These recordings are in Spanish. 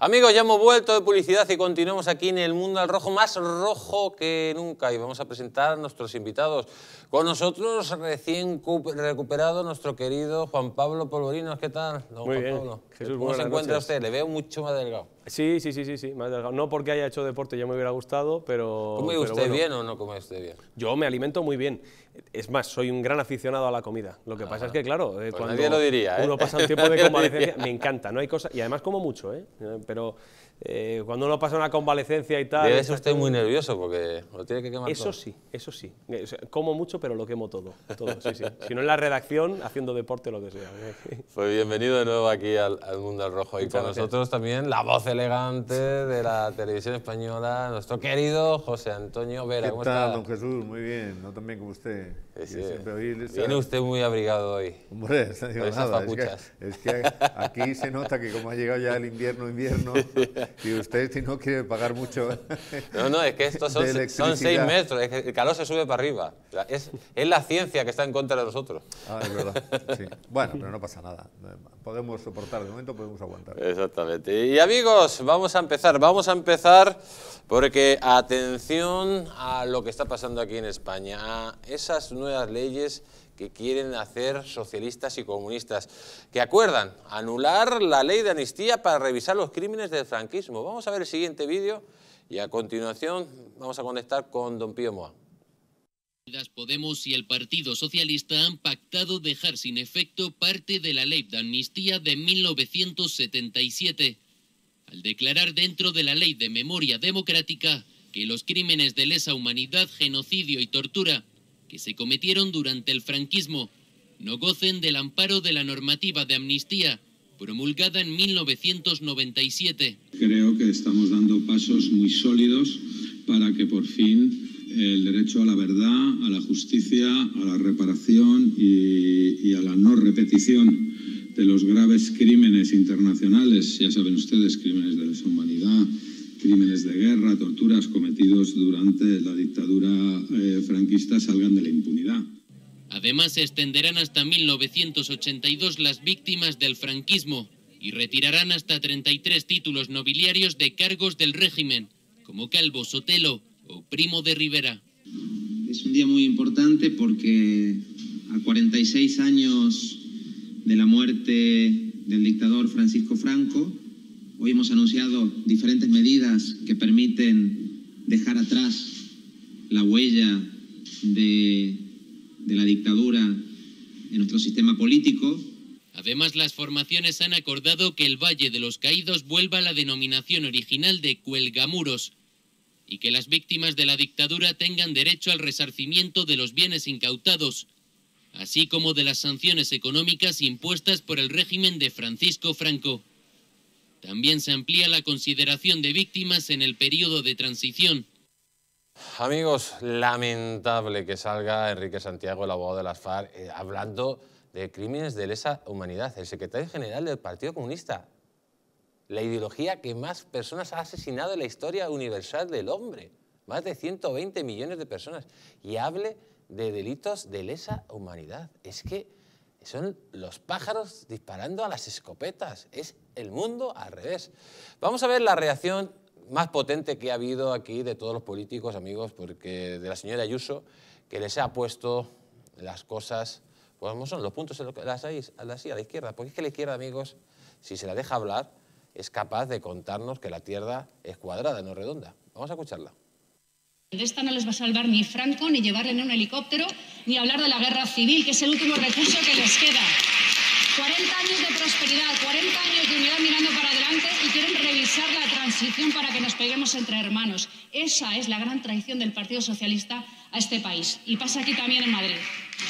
Amigos, ya hemos vuelto de publicidad y continuamos aquí en el Mundo al Rojo, más rojo que nunca. Y vamos a presentar a nuestros invitados. Con nosotros, recién recuperado, nuestro querido Juan Pablo Polvorinos. ¿Qué tal, don Muy Juan bien. Pablo? Jesús, ¿Cómo se encuentra noches. usted? Le veo mucho más delgado. Sí, más delgado. No porque haya hecho deporte, ya me hubiera gustado, pero... ¿Come usted bueno, bien o no come usted bien? Yo me alimento muy bien. Es más, soy un gran aficionado a la comida. Lo que pasa es que, claro, pues cuando nadie lo diría, uno pasa un tiempo de convalecencia, me encanta, no hay cosa... Y además como mucho, pero cuando uno pasa una convalecencia y tal... Debe ser usted muy nervioso porque lo tiene que quemar todo. Eso sí. O sea, como mucho, pero lo quemo todo, sí. Si no en la redacción, haciendo deporte, lo que sea. Pues bienvenido de nuevo aquí al Mundo al Rojo. Y con nosotros también la voz elegante de la televisión española, nuestro querido José Antonio Vera. ¿Qué tal, don Jesús? Muy bien, no tan bien como usted. Sí. Viene usted muy abrigado hoy. Hombre, no digo nada. Es que aquí se nota que como ha llegado ya el invierno, y usted si no quiere pagar mucho... No, es que estos son 6 metros, es que el calor se sube para arriba. Es la ciencia que está en contra de nosotros. Ah, es verdad, sí. Bueno, pero no pasa nada. Podemos soportar, de momento podemos aguantar. Exactamente. Y amigos, vamos a empezar porque atención a lo que está pasando aquí en España, a esas nuevas leyes que quieren hacer socialistas y comunistas, que acuerdan anular la ley de amnistía para revisar los crímenes del franquismo. Vamos a ver el siguiente vídeo y a continuación vamos a conectar con don Pío Moa. Podemos y el Partido Socialista han pactado dejar sin efecto parte de la ley de amnistía de 1977, al declarar dentro de la ley de memoria democrática que los crímenes de lesa humanidad, genocidio y tortura que se cometieron durante el franquismo no gocen del amparo de la normativa de amnistía promulgada en 1997. Creo que estamos dando pasos muy sólidos para que por fin el derecho a la verdad, a la justicia, a la reparación y a la no repetición de los graves crímenes internacionales, ya saben ustedes, crímenes de lesa humanidad, crímenes de guerra, torturas cometidos durante la dictadura franquista salgan de la impunidad. Además, se extenderán hasta 1982 las víctimas del franquismo y retirarán hasta 33 títulos nobiliarios de cargos del régimen, como Calvo Sotelo o Primo de Rivera. Es un día muy importante porque a 46 años de la muerte del dictador Francisco Franco, hoy hemos anunciado diferentes medidas que permiten dejar atrás la huella de la dictadura en nuestro sistema político. Además, las formaciones han acordado que el Valle de los Caídos vuelva a la denominación original de Cuelgamuros y que las víctimas de la dictadura tengan derecho al resarcimiento de los bienes incautados, así como de las sanciones económicas impuestas por el régimen de Francisco Franco. También se amplía la consideración de víctimas en el periodo de transición. Amigos, lamentable que salga Enrique Santiago, el abogado de las FARC, hablando de crímenes de lesa humanidad, el secretario general del Partido Comunista. La ideología que más personas ha asesinado en la historia universal del hombre. Más de 120 millones de personas. Y hable de delitos de lesa humanidad. Es que son los pájaros disparando a las escopetas. Es el mundo al revés. Vamos a ver la reacción más potente que ha habido aquí de todos los políticos, amigos, porque de la señora Ayuso, que les ha puesto las cosas, pues como son los puntos a la izquierda. Porque es que la izquierda, amigos, si se la deja hablar, es capaz de contarnos que la Tierra es cuadrada, no redonda. Vamos a escucharla. De esta no les va a salvar ni Franco, ni llevarle en un helicóptero, ni hablar de la guerra civil, que es el último recurso que les queda. 40 años de prosperidad, 40 años de unidad mirando para adelante y quieren revisar la transición para que nos peguemos entre hermanos. Esa es la gran traición del Partido Socialista a este país. Y pasa aquí también en Madrid.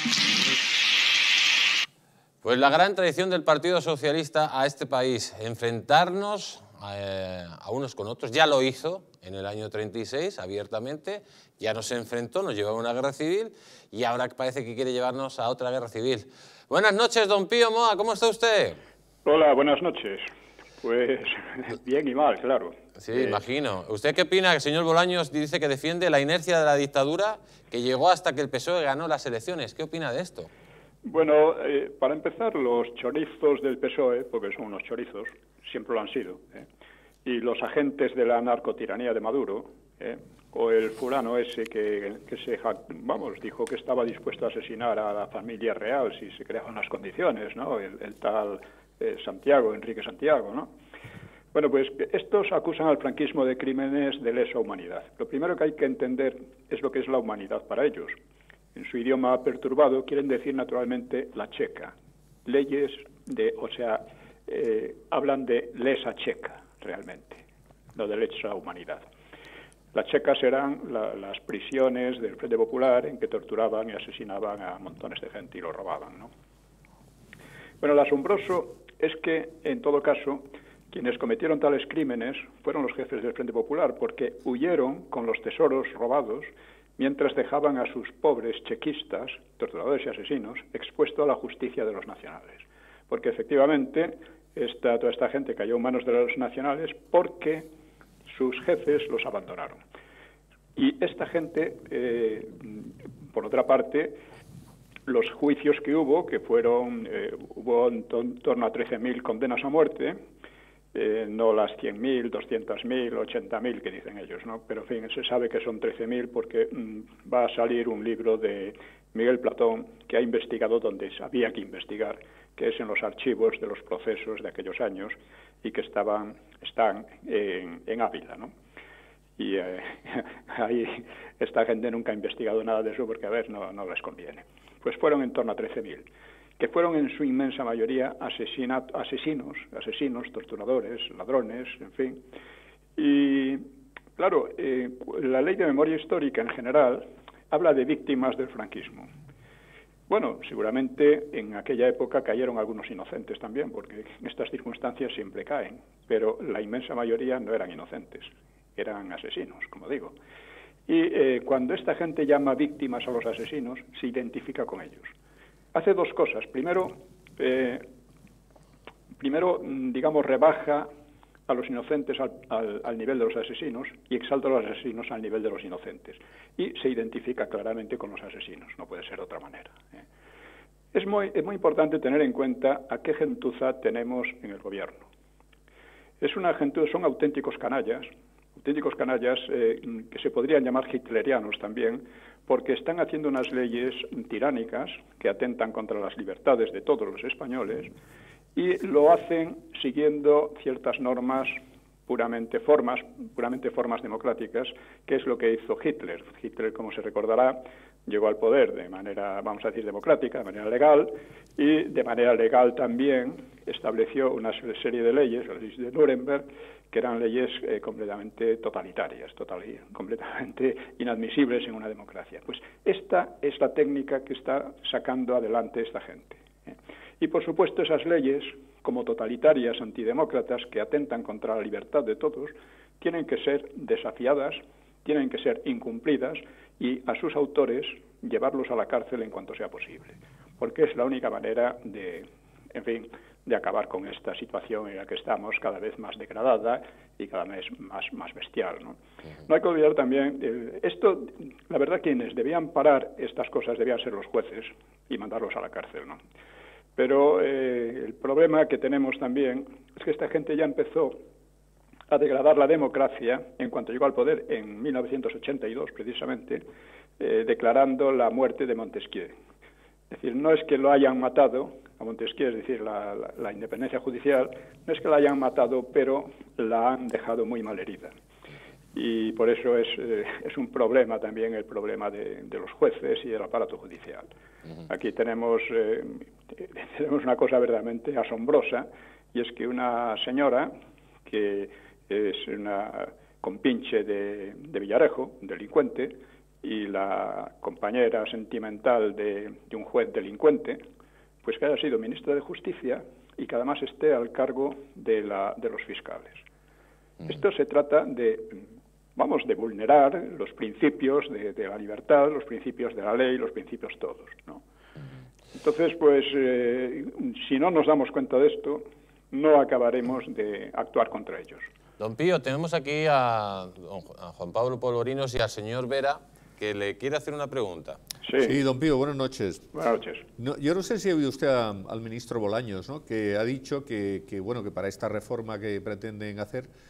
Pues la gran traición del Partido Socialista a este país, enfrentarnos a unos con otros. Ya lo hizo en el año 36 abiertamente, ya nos enfrentó, nos llevó a una guerra civil y ahora parece que quiere llevarnos a otra guerra civil. Buenas noches, don Pío Moa, ¿cómo está usted? Hola, buenas noches. Pues bien y mal, claro. Sí, imagino. ¿Usted qué opina? El señor Bolaños dice que defiende la inercia de la dictadura que llegó hasta que el PSOE ganó las elecciones. ¿Qué opina de esto? Bueno, para empezar, los chorizos del PSOE, porque son unos chorizos, siempre lo han sido, y los agentes de la narcotiranía de Maduro, o el fulano ese que dijo que estaba dispuesto a asesinar a la familia real si se creaban las condiciones, ¿no? El tal Santiago, Enrique Santiago, ¿no? Bueno, pues estos acusan al franquismo de crímenes de lesa humanidad. Lo primero que hay que entender es lo que es la humanidad para ellos. En su idioma perturbado quieren decir naturalmente la checa. Leyes hablan de lesa checa, realmente, no de lesa humanidad. Las checas eran las prisiones del Frente Popular en que torturaban y asesinaban a montones de gente y lo robaban, ¿no? Bueno, lo asombroso es que, en todo caso, quienes cometieron tales crímenes fueron los jefes del Frente Popular, porque huyeron con los tesoros robados mientras dejaban a sus pobres chequistas, torturadores y asesinos, expuestos a la justicia de los nacionales. Porque efectivamente toda esta gente cayó en manos de los nacionales porque sus jefes los abandonaron. Y esta gente, por otra parte, los juicios que hubo, que hubo en torno a 13.000 condenas a muerte, no las 100.000, 200.000, 80.000 que dicen ellos, ¿no? Pero en fin, se sabe que son 13.000 porque va a salir un libro de Miguel Platón que ha investigado donde sabía que investigar, que es en los archivos de los procesos de aquellos años y que están en Ávila, ¿no? Y ahí esta gente nunca ha investigado nada de eso porque, a ver, no les conviene. Pues fueron en torno a 13.000. Que fueron en su inmensa mayoría asesinos, torturadores, ladrones, en fin. Y, claro, la ley de memoria histórica en general habla de víctimas del franquismo. Bueno, seguramente en aquella época cayeron algunos inocentes también, porque en estas circunstancias siempre caen, pero la inmensa mayoría no eran inocentes, eran asesinos, como digo. Y cuando esta gente llama víctimas a los asesinos, se identifica con ellos. Hace dos cosas. Primero, digamos, rebaja a los inocentes al nivel de los asesinos y exalta a los asesinos al nivel de los inocentes. Y se identifica claramente con los asesinos, no puede ser de otra manera. Es muy importante tener en cuenta a qué gentuza tenemos en el gobierno. Es una gentuza, son auténticos canallas que se podrían llamar hitlerianos también, porque están haciendo unas leyes tiránicas que atentan contra las libertades de todos los españoles y lo hacen siguiendo ciertas normas puramente formas democráticas, que es lo que hizo Hitler. Hitler, como se recordará, llegó al poder de manera, vamos a decir, democrática, de manera legal, y de manera legal también estableció una serie de leyes, las leyes de Nuremberg, que eran leyes completamente totalitarias, completamente inadmisibles en una democracia. Pues esta es la técnica que está sacando adelante esta gente. Y, por supuesto, esas leyes, como totalitarias, antidemócratas, que atentan contra la libertad de todos, tienen que ser desafiadas, tienen que ser incumplidas y a sus autores llevarlos a la cárcel en cuanto sea posible. Porque es la única manera de acabar con esta situación en la que estamos, cada vez más degradada y cada vez más bestial, ¿no? No hay que olvidar también, la verdad, quienes debían parar estas cosas debían ser los jueces y mandarlos a la cárcel, ¿no? Pero el problema que tenemos también es que esta gente ya empezó a degradar la democracia en cuanto llegó al poder en 1982, precisamente, declarando la muerte de Montesquieu. Es decir, no es que lo hayan matado a Montesquieu, es decir, la independencia judicial, no es que la hayan matado, pero la han dejado muy mal herida. Y por eso es un problema también el problema de los jueces y del aparato judicial. Aquí tenemos una cosa verdaderamente asombrosa, y es que una señora que es una compinche de Villarejo, un delincuente, y la compañera sentimental de un juez delincuente, pues que haya sido ministra de Justicia y que además esté al cargo de los fiscales. Esto se trata de vulnerar los principios de la libertad, los principios de la ley, los principios todos, ¿no? Entonces, pues, si no nos damos cuenta de esto, no acabaremos de actuar contra ellos. Don Pío, tenemos aquí a Juan Pablo Polvorinos y al señor Vera, que le quiere hacer una pregunta. Sí, don Pío, buenas noches. Buenas noches. No, yo no sé si ha oído usted al ministro Bolaños, ¿no?, que ha dicho que para esta reforma que pretenden hacer,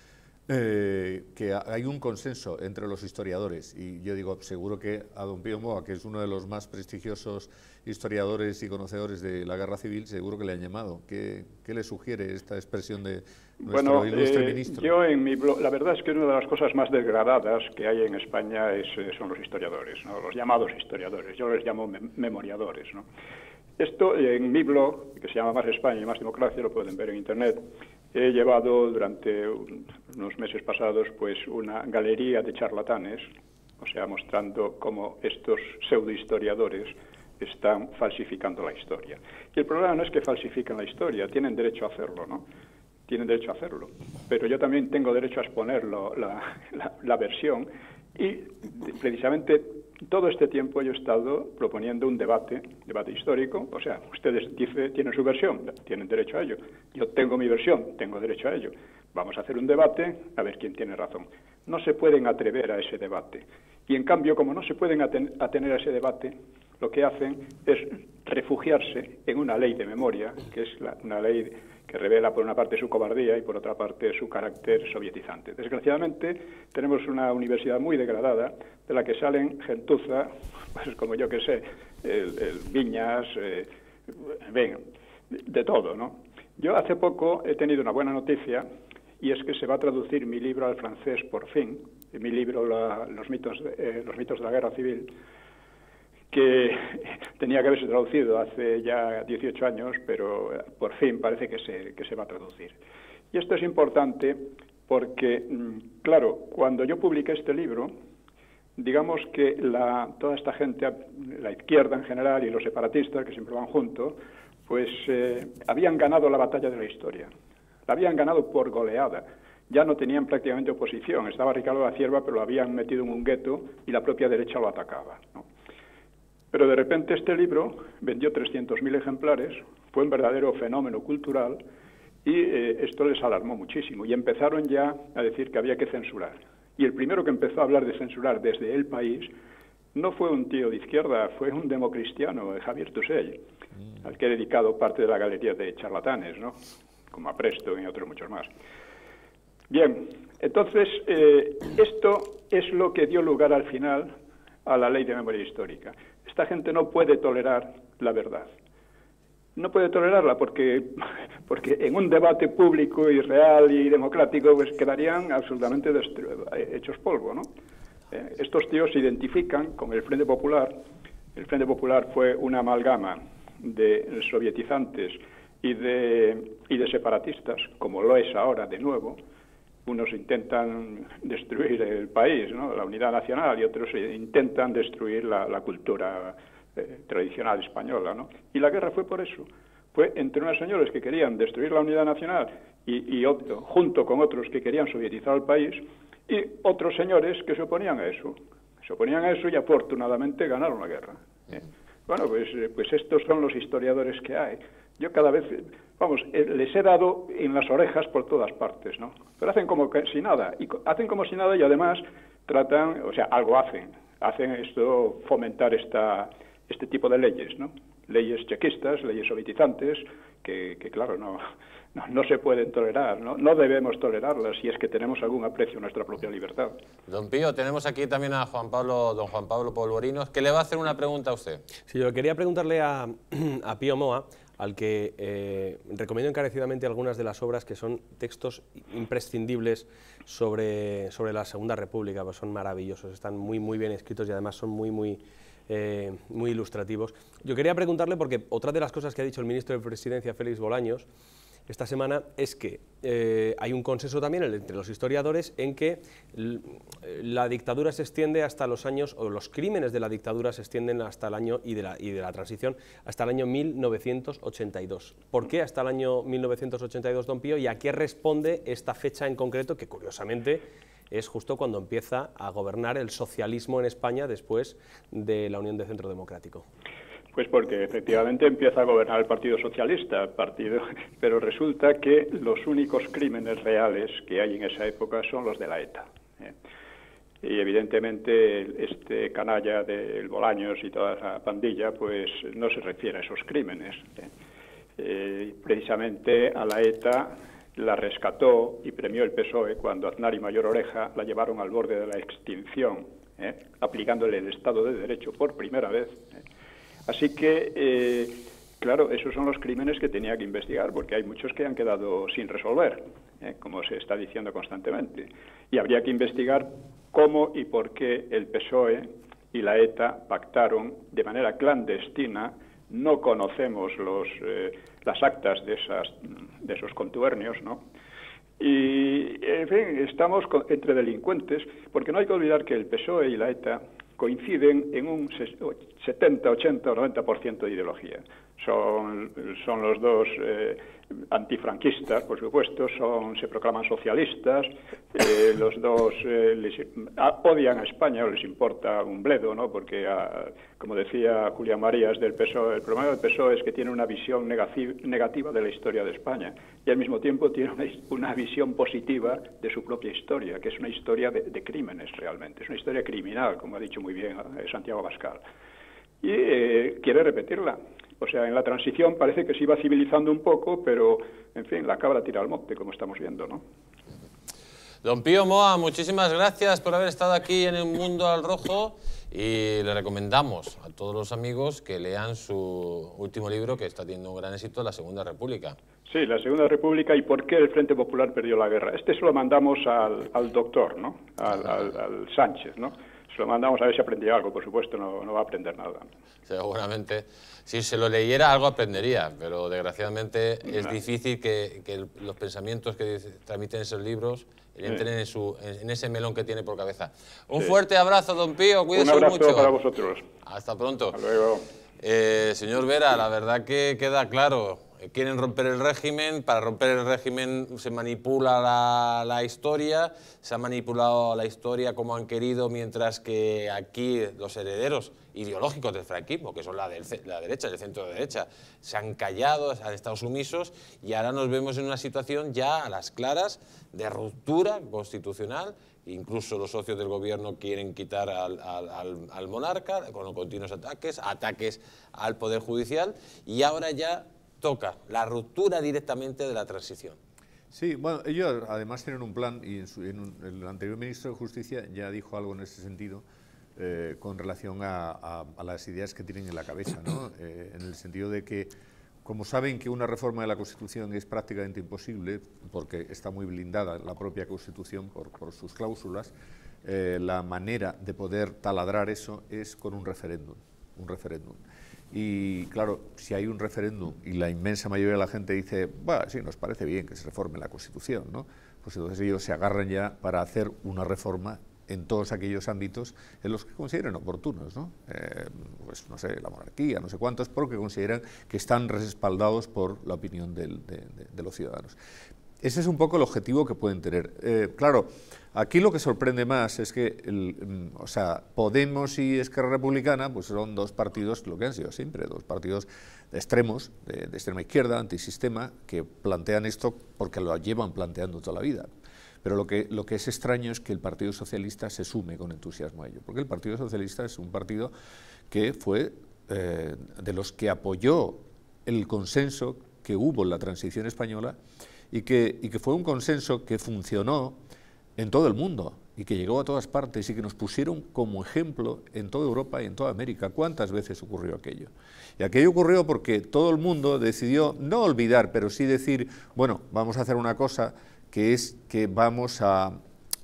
que hay un consenso entre los historiadores, y yo digo, seguro que a don Pío Moa, que es uno de los más prestigiosos historiadores y conocedores de la Guerra Civil, seguro que le han llamado. ¿Qué le sugiere esta expresión de nuestro ilustre ministro? Yo en mi blog, la verdad es que una de las cosas más degradadas que hay en España son los historiadores, ¿no? Los llamados historiadores, yo les llamo memoriadores, ¿no? Esto en mi blog, que se llama Más España y Más Democracia, lo pueden ver en internet. He llevado durante unos meses pasados pues una galería de charlatanes, o sea, mostrando cómo estos pseudohistoriadores están falsificando la historia. Y el problema no es que falsifiquen la historia, tienen derecho a hacerlo, ¿no? Tienen derecho a hacerlo. Pero yo también tengo derecho a exponer la versión, y precisamente todo este tiempo yo he estado proponiendo un debate histórico. O sea, ustedes tienen su versión, tienen derecho a ello. Yo tengo mi versión, tengo derecho a ello. Vamos a hacer un debate a ver quién tiene razón. No se pueden atrever a ese debate. Y en cambio, como no se pueden atener a ese debate, lo que hacen es refugiarse en una ley de memoria, que es una ley que revela por una parte su cobardía y por otra parte su carácter sovietizante. Desgraciadamente tenemos una universidad muy degradada, de la que salen gentuza, pues como yo que sé, el Viñas, de todo, ¿no? Yo hace poco he tenido una buena noticia, y es que se va a traducir mi libro al francés por fin, mi libro los mitos de la Guerra Civil, que tenía que haberse traducido hace ya 18 años, pero por fin parece que se va a traducir. Y esto es importante porque, claro, cuando yo publiqué este libro, digamos que toda esta gente, la izquierda en general y los separatistas, que siempre van juntos, pues habían ganado la batalla de la historia. La habían ganado por goleada. Ya no tenían prácticamente oposición. Estaba Ricardo da Cierva, pero lo habían metido en un gueto y la propia derecha lo atacaba, ¿no? Pero de repente este libro vendió 300.000 ejemplares, fue un verdadero fenómeno cultural, y esto les alarmó muchísimo. Y empezaron ya a decir que había que censurar. Y el primero que empezó a hablar de censurar desde El País no fue un tío de izquierda, fue un democristiano, Javier Tusell, al que he dedicado parte de la galería de charlatanes, ¿no? Como a Presto y otros muchos más. Bien, entonces esto es lo que dio lugar al final a la Ley de Memoria Histórica. Esta gente no puede tolerar la verdad. No puede tolerarla porque en un debate público y real y democrático pues quedarían absolutamente hechos polvo, ¿no? Estos tíos se identifican con el Frente Popular. El Frente Popular fue una amalgama de sovietizantes y de separatistas, como lo es ahora de nuevo. Unos intentan destruir el país, ¿no?, la unidad nacional, y otros intentan destruir la cultura tradicional española, ¿no? Y la guerra fue por eso. Fue entre unos señores que querían destruir la unidad nacional y junto con otros que querían sovietizar el país, y otros señores que se oponían a eso. Se oponían a eso y afortunadamente ganaron la guerra. Bueno, pues estos son los historiadores que hay. Yo cada vez, les he dado en las orejas por todas partes, ¿no? Pero hacen como si nada, y además tratan, o sea, algo hacen esto, fomentar este tipo de leyes, ¿no? Leyes chequistas, leyes sovietizantes, que claro, no se pueden tolerar, ¿no? No debemos tolerarlas si es que tenemos algún aprecio a nuestra propia libertad. Don Pío, tenemos aquí también a don Juan Pablo Polvorinos, que le va a hacer una pregunta a usted. Sí, yo quería preguntarle a Pío Moa, al que recomiendo encarecidamente algunas de las obras que son textos imprescindibles sobre la Segunda República, pues son maravillosos, están muy bien escritos y además son muy ilustrativos. Yo quería preguntarle, porque otra de las cosas que ha dicho el ministro de Presidencia, Félix Bolaños, esta semana, es que hay un consenso también entre los historiadores en que la dictadura se extiende hasta los años, o los crímenes de la dictadura se extienden hasta el año y de la transición hasta el año 1982. ¿Por qué hasta el año 1982, don Pío? ¿Y a qué responde esta fecha en concreto, que curiosamente es justo cuando empieza a gobernar el socialismo en España después de la Unión de Centro Democrático? Pues porque efectivamente empieza a gobernar el Partido Socialista, pero resulta que los únicos crímenes reales que hay en esa época son los de la ETA. Y evidentemente este canalla del Bolaños y toda esa pandilla pues no se refiere a esos crímenes. Precisamente a la ETA la rescató y premió el PSOE cuando Aznar y Mayor Oreja la llevaron al borde de la extinción, aplicándole el Estado de Derecho por primera vez. Así que, claro, esos son los crímenes que tenía que investigar, porque hay muchos que han quedado sin resolver, como se está diciendo constantemente. Y habría que investigar cómo y por qué el PSOE y la ETA pactaron de manera clandestina. No conocemos las actas de esos contubernios, ¿no? Y, en fin, estamos entre delincuentes, porque no hay que olvidar que el PSOE y la ETA coinciden en un 70, 80 o 90% de ideología. Son los dos antifranquistas, por supuesto, se proclaman socialistas, los dos odian a España o les importa un bledo, ¿no? Porque, como decía Julián Marías del PSOE, el problema del PSOE es que tiene una visión negativa de la historia de España y al mismo tiempo tiene una visión positiva de su propia historia, que es una historia de crímenes realmente, es una historia criminal, como ha dicho muy bien Santiago Abascal. Y quiere repetirla. O sea, en la transición parece que se iba civilizando un poco, pero, en fin, la cabra tira al monte, como estamos viendo, ¿no? Don Pío Moa, muchísimas gracias por haber estado aquí en El Mundo al Rojo y le recomendamos a todos los amigos que lean su último libro, que está teniendo un gran éxito, La Segunda República. Sí, La Segunda República y por qué el Frente Popular perdió la guerra. Este se lo mandamos al doctor, ¿no? Al Sánchez, ¿no? Se lo mandamos a ver si aprendía algo, por supuesto, no va a aprender nada. Seguramente, si se lo leyera algo aprendería, pero desgraciadamente es difícil que los pensamientos que transmiten esos libros entren en ese melón que tiene por cabeza. Un fuerte abrazo, don Pío, cuídese mucho. Un abrazo para vosotros. Hasta pronto. Hasta luego. Señor Vera, la verdad que queda claro. Quieren romper el régimen, para romper el régimen se manipula la historia, se ha manipulado la historia como han querido, mientras que aquí los herederos ideológicos del franquismo, que son la derecha, el centro de derecha, se han callado, han estado sumisos y ahora nos vemos en una situación ya a las claras de ruptura constitucional. Incluso los socios del gobierno quieren quitar al monarca con los continuos ataques al Poder Judicial y ahora ya toca la ruptura directamente de la transición. Sí, bueno, ellos además tienen un plan y el anterior ministro de Justicia ya dijo algo en ese sentido con relación a las ideas que tienen en la cabeza, ¿no? En el sentido de que, como saben que una reforma de la Constitución es prácticamente imposible, porque está muy blindada la propia Constitución por sus cláusulas, la manera de poder taladrar eso es con un referéndum. Y claro, si hay un referéndum y la inmensa mayoría de la gente dice, bueno, sí, nos parece bien que se reforme la Constitución, ¿no? Pues entonces ellos se agarran ya para hacer una reforma en todos aquellos ámbitos en los que consideren oportunos, ¿no? Pues no sé, la monarquía, no sé cuántos, porque consideran que están respaldados por la opinión de los ciudadanos. Ese es un poco el objetivo que pueden tener. Claro, aquí lo que sorprende más es que Podemos y Esquerra Republicana pues son dos partidos, lo que han sido siempre, dos partidos extremos, de extrema izquierda, antisistema, que plantean esto porque lo llevan planteando toda la vida. Pero lo que es extraño es que el Partido Socialista se sume con entusiasmo a ello, porque el Partido Socialista es un partido que fue de los que apoyó el consenso que hubo en la transición española y que fue un consenso que funcionó en todo el mundo y que llegó a todas partes y que nos pusieron como ejemplo en toda Europa y en toda América. ¿Cuántas veces ocurrió aquello? Y aquello ocurrió porque todo el mundo decidió no olvidar, pero sí decir, bueno, vamos a hacer una cosa que es que vamos a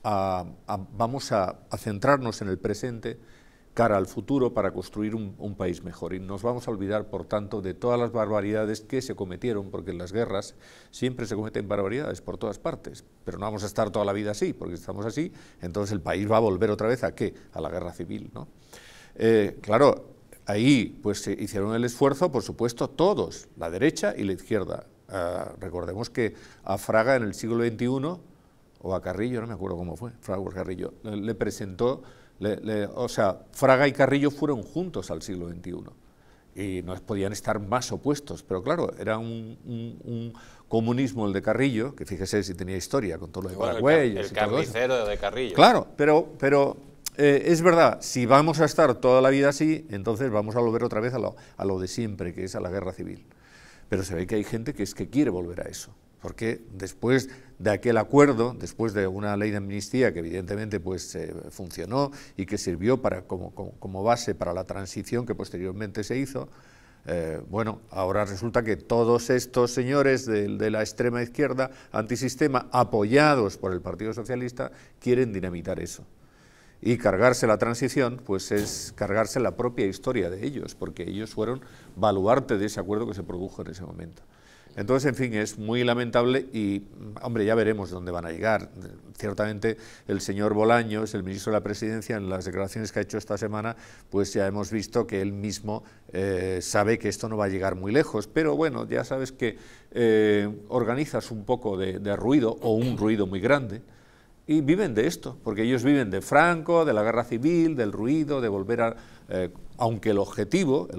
centrarnos en el presente cara al futuro para construir un país mejor. Y nos vamos a olvidar, por tanto, de todas las barbaridades que se cometieron, porque en las guerras siempre se cometen barbaridades por todas partes, pero no vamos a estar toda la vida así, porque si estamos así, entonces el país va a volver otra vez ¿a qué? A la guerra civil, ¿no? Claro, ahí pues se hicieron el esfuerzo, por supuesto, todos, la derecha y la izquierda. Recordemos que a Fraga en el siglo XXI, o a Carrillo, no me acuerdo cómo fue, Fraga o Carrillo, le presentó... o sea, Fraga y Carrillo fueron juntos al siglo XXI y no podían estar más opuestos, pero claro, era un comunismo el de Carrillo, que fíjese si tenía historia con todo lo de Paraguay. El carnicero de Carrillo. Claro, pero es verdad, si vamos a estar toda la vida así, entonces vamos a volver otra vez a lo de siempre, que es a la guerra civil. Pero se ve que hay gente que quiere volver a eso. porque después de aquel acuerdo, después de una ley de amnistía que evidentemente pues funcionó y que sirvió como base para la transición que posteriormente se hizo, bueno, ahora resulta que todos estos señores de la extrema izquierda antisistema, apoyados por el Partido Socialista, quieren dinamitar eso. Y cargarse la transición, pues es cargarse la propia historia de ellos, porque ellos fueron baluarte de ese acuerdo que se produjo en ese momento. Entonces, en fin, es muy lamentable y, hombre, ya veremos dónde van a llegar. Ciertamente, el señor Bolaños, el ministro de la Presidencia, en las declaraciones que ha hecho esta semana, pues ya hemos visto que él mismo sabe que esto no va a llegar muy lejos, pero bueno, ya sabes que organizas un poco de ruido o un ruido muy grande, y viven de esto, porque ellos viven de Franco, de la guerra civil, del ruido, de volver a... aunque el objetivo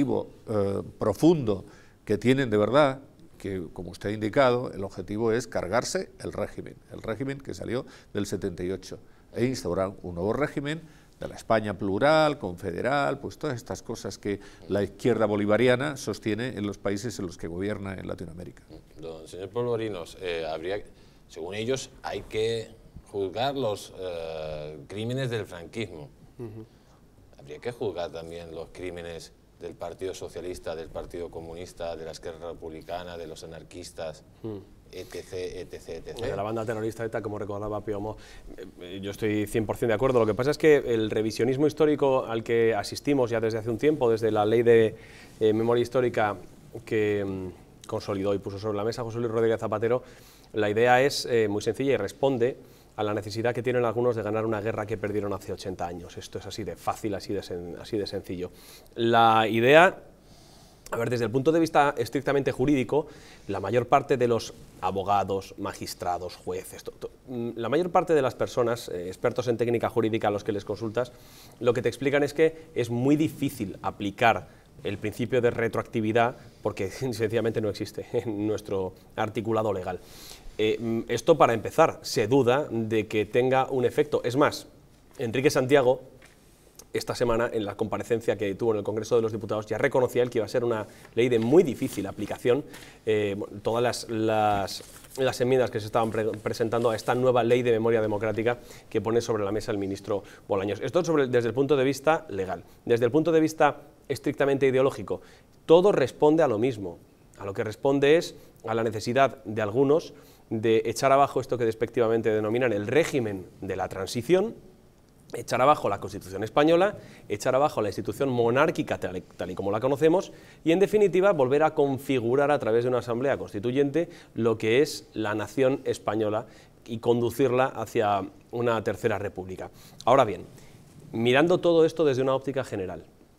profundo que tienen de verdad, que como usted ha indicado, el objetivo es cargarse el régimen que salió del 78, e instaurar un nuevo régimen de la España plural, confederal, pues todas estas cosas que la izquierda bolivariana sostiene en los países en los que gobierna en Latinoamérica. Don señor Polvorinos, según ellos hay que juzgar los crímenes del franquismo. Habría que juzgar también los crímenes del Partido Socialista, del Partido Comunista, de la Esquerra Republicana, de los anarquistas, etc. De la banda terrorista ETA, como recordaba Piomo. Yo estoy 100% de acuerdo. Lo que pasa es que el revisionismo histórico al que asistimos ya desde hace un tiempo, desde la ley de memoria histórica que consolidó y puso sobre la mesa José Luis Rodríguez Zapatero, la idea es muy sencilla y responde a la necesidad que tienen algunos de ganar una guerra que perdieron hace 80 años. Esto es así de fácil, así de sencillo. La idea, a ver, desde el punto de vista estrictamente jurídico, la mayor parte de los abogados, magistrados, jueces, la mayor parte de las personas, expertos en técnica jurídica a los que les consultas, lo que te explican es que es muy difícil aplicar el principio de retroactividad porque sencillamente no existe en nuestro articulado legal. Esto, para empezar, se duda de que tenga un efecto. Es más, Enrique Santiago, esta semana, en la comparecencia que tuvo en el Congreso de los Diputados, ya reconocía él que iba a ser una ley de muy difícil aplicación. Todas las enmiendas que se estaban presentando a esta nueva ley de memoria democrática que pone sobre la mesa el ministro Bolaños. Esto desde el punto de vista legal. Desde el punto de vista estrictamente ideológico, todo responde a lo mismo. A lo que responde es a la necesidad de algunos de echar abajo esto que despectivamente denominan el régimen de la transición, echar abajo la Constitución española, echar abajo la institución monárquica tal y como la conocemos y, en definitiva, volver a configurar a través de una asamblea constituyente lo que es la nación española y conducirla hacia una tercera república. Ahora bien, mirando todo esto desde una óptica general,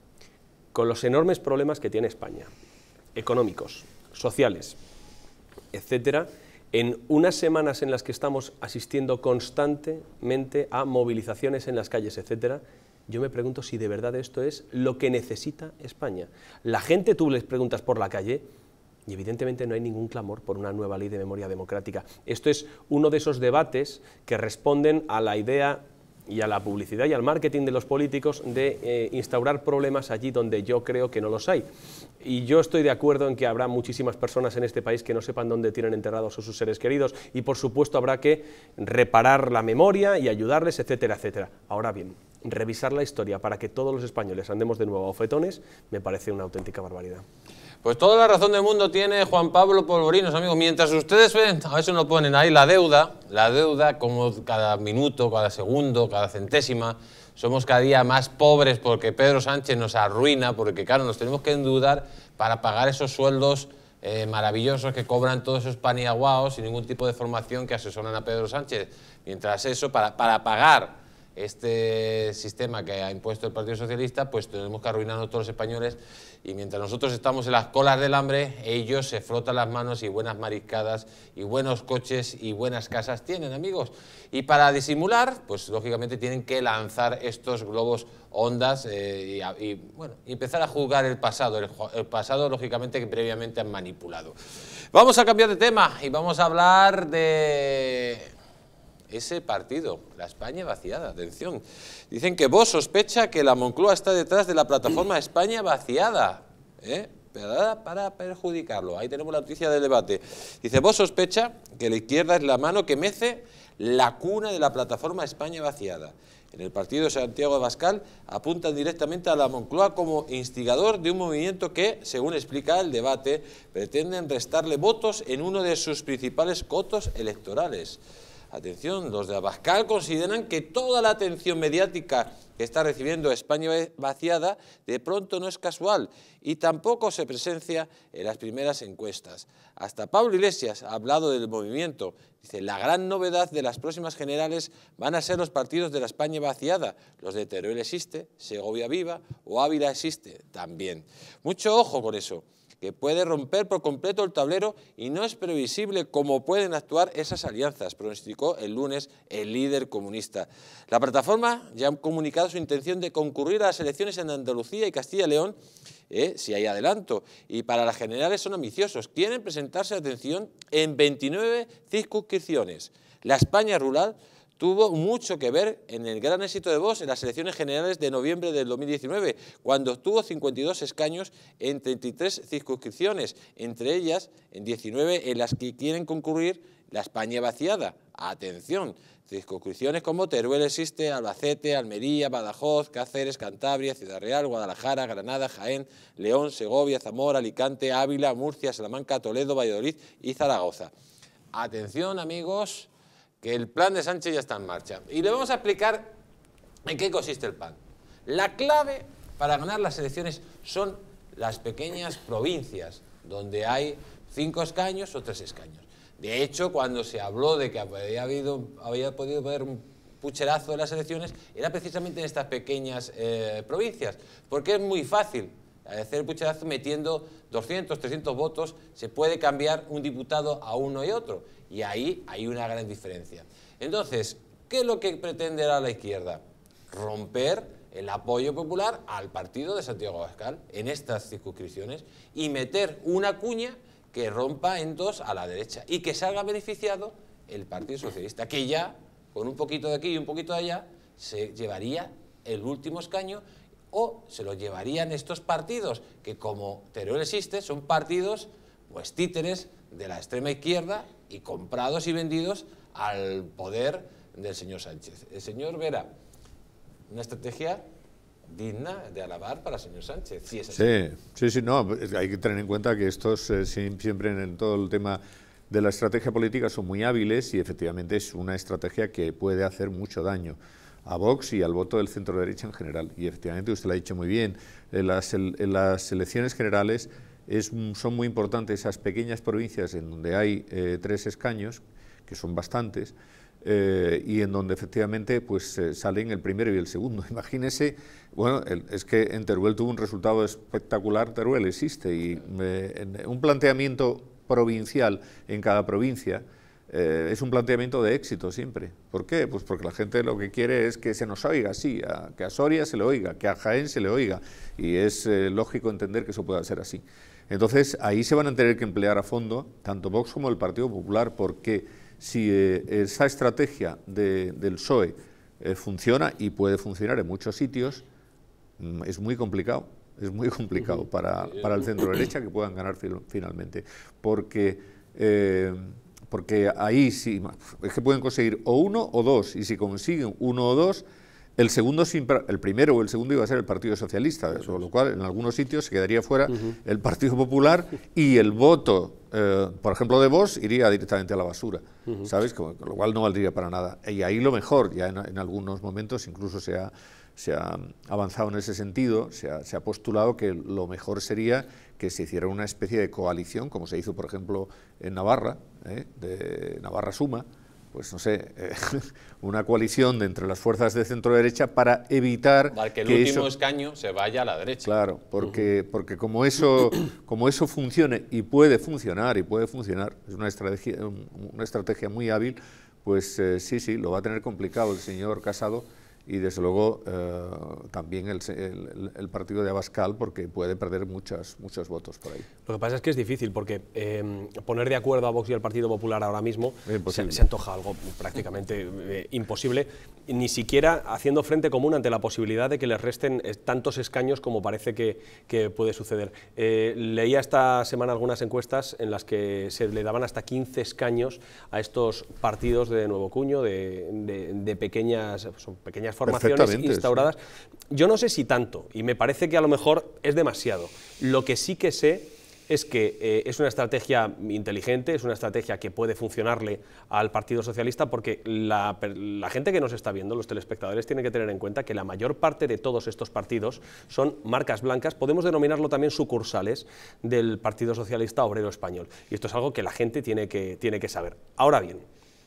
con los enormes problemas que tiene España, económicos, sociales, etcétera, en unas semanas en las que estamos asistiendo constantemente a movilizaciones en las calles, etcétera, yo me pregunto si de verdad esto es lo que necesita España. La gente, tú les preguntas por la calle y evidentemente no hay ningún clamor por una nueva ley de memoria democrática. Esto es uno de esos debates que responden a la idea y a la publicidad y al marketing de los políticos de instaurar problemas allí donde yo creo que no los hay. Y yo estoy de acuerdo en que habrá muchísimas personas en este país que no sepan dónde tienen enterrados a sus seres queridos y, por supuesto, habrá que reparar la memoria y ayudarles, etcétera, etcétera. Ahora bien, revisar la historia para que todos los españoles andemos de nuevo a bofetones me parece una auténtica barbaridad. Pues toda la razón del mundo tiene Juan Pablo Polvorinos, amigos. Mientras ustedes ven, a veces nos ponen ahí la deuda como cada minuto, cada segundo, cada centésima, somos cada día más pobres porque Pedro Sánchez nos arruina, porque claro, nos tenemos que endeudar para pagar esos sueldos maravillosos que cobran todos esos paniaguaos sin ningún tipo de formación que asesoran a Pedro Sánchez. Mientras eso, para pagar este sistema que ha impuesto el Partido Socialista, pues tenemos que arruinarnos todos los españoles, y mientras nosotros estamos en las colas del hambre, ellos se frotan las manos y buenas mariscadas y buenos coches y buenas casas tienen, amigos. Y para disimular, pues lógicamente tienen que lanzar estos globos ondas y bueno, empezar a juzgar el pasado lógicamente que previamente han manipulado. Vamos a cambiar de tema y vamos a hablar de ese partido, la España vaciada. Atención, dicen que Vox sospecha que la Moncloa está detrás de la plataforma España vaciada. para perjudicarlo. Ahí tenemos la noticia del debate. Dice, Vox sospecha que la izquierda es la mano que mece la cuna de la plataforma España vaciada. En el partido de Santiago Abascal apuntan directamente a la Moncloa como instigador de un movimiento que, según explica el debate, pretenden restarle votos en uno de sus principales cotos electorales. Atención, los de Abascal consideran que toda la atención mediática que está recibiendo España vaciada de pronto no es casual y tampoco se presencia en las primeras encuestas. Hasta Pablo Iglesias ha hablado del movimiento. Dice, la gran novedad de las próximas generales van a ser los partidos de la España vaciada. Los de Teruel existe, Segovia viva o Ávila existe también. Mucho ojo con eso, que puede romper por completo el tablero y no es previsible cómo pueden actuar esas alianzas, pronosticó el lunes el líder comunista. La plataforma ya ha comunicado su intención de concurrir a las elecciones en Andalucía y Castilla y León, si hay adelanto, y para las generales son ambiciosos. Quieren presentarse, atención, en 29 circunscripciones. La España rural tuvo mucho que ver en el gran éxito de Vox en las elecciones generales de noviembre del 2019, cuando obtuvo 52 escaños en 33 circunscripciones, entre ellas en 19 en las que quieren concurrir la España vaciada. Atención, circunscripciones como Teruel existe, Albacete, Almería, Badajoz, Cáceres, Cantabria, Ciudad Real, Guadalajara, Granada, Jaén, León, Segovia, Zamora, Alicante, Ávila, Murcia, Salamanca, Toledo, Valladolid y Zaragoza. Atención, amigos, que el plan de Sánchez ya está en marcha. Y le vamos a explicar en qué consiste el plan. La clave para ganar las elecciones son las pequeñas provincias, donde hay 5 escaños o 3 escaños. De hecho, cuando se habló de que había podido haber un pucherazo de las elecciones, era precisamente en estas pequeñas provincias, porque es muy fácil hacer el pucherazo metiendo 200, 300 votos, se puede cambiar un diputado a uno y otro, y ahí hay una gran diferencia. Entonces, ¿qué es lo que pretende ahora la izquierda? Romper el apoyo popular al partido de Santiago Abascal en estas circunscripciones y meter una cuña que rompa en dos a la derecha y que salga beneficiado el Partido Socialista, que ya, con un poquito de aquí y un poquito de allá, se llevaría el último escaño o se lo llevarían estos partidos, que como Teruel existe, son partidos pues títeres de la extrema izquierda y comprados y vendidos al poder del señor Sánchez. El señor Vera, una estrategia digna de alabar para el señor Sánchez. Sí, es así. Sí, no, hay que tener en cuenta que estos siempre en todo el tema de la estrategia política son muy hábiles y efectivamente es una estrategia que puede hacer mucho daño a Vox y al voto del centro derecha en general. Y efectivamente usted lo ha dicho muy bien, en las elecciones generales son muy importantes esas pequeñas provincias en donde hay 3 escaños, que son bastantes, y en donde efectivamente pues salen el primero y el segundo. Imagínese, bueno, es que en Teruel tuvo un resultado espectacular, Teruel existe, y un planteamiento provincial en cada provincia es un planteamiento de éxito siempre. ¿Por qué? Pues porque la gente lo que quiere es que se nos oiga, sí, que a Soria se le oiga, que a Jaén se le oiga, y es lógico entender que eso pueda ser así. Entonces ahí se van a tener que emplear a fondo tanto Vox como el Partido Popular, porque si esa estrategia del PSOE funciona, y puede funcionar en muchos sitios, es muy complicado para el centro derecha que puedan ganar finalmente, porque ahí sí, es que pueden conseguir o 1 o 2, y si consiguen 1 o 2, el primero o el segundo iba a ser el Partido Socialista, con lo cual en algunos sitios se quedaría fuera el Partido Popular y el voto, por ejemplo, de Vox iría directamente a la basura, ¿sabes? Con lo cual no valdría para nada. Y ahí lo mejor, ya en algunos momentos incluso se ha avanzado en ese sentido, se ha postulado que lo mejor sería que se hiciera una especie de coalición, como se hizo, por ejemplo, en Navarra, de Navarra Suma, pues no sé, una coalición entre las fuerzas de centro-derecha para evitar que el último escaño se vaya a la derecha. Claro, porque como eso funcione y puede funcionar, es una estrategia muy hábil, pues sí, lo va a tener complicado el señor Casado, y desde luego también el partido de Abascal, porque puede perder muchos votos por ahí. Lo que pasa es que es difícil, porque poner de acuerdo a Vox y al Partido Popular ahora mismo se antoja algo prácticamente imposible, ni siquiera haciendo frente común ante la posibilidad de que les resten tantos escaños como parece que puede suceder. Leía esta semana algunas encuestas en las que se le daban hasta 15 escaños a estos partidos de nuevo cuño, de pequeñas formaciones instauradas. Sí. Yo no sé si tanto, y me parece que a lo mejor es demasiado. Lo que sí que sé es que es una estrategia inteligente, es una estrategia que puede funcionarle al Partido Socialista, porque la gente que nos está viendo, los telespectadores, tienen que tener en cuenta que la mayor parte de todos estos partidos son marcas blancas, podemos denominarlo también sucursales del Partido Socialista Obrero Español, y esto es algo que la gente tiene que saber. Ahora bien,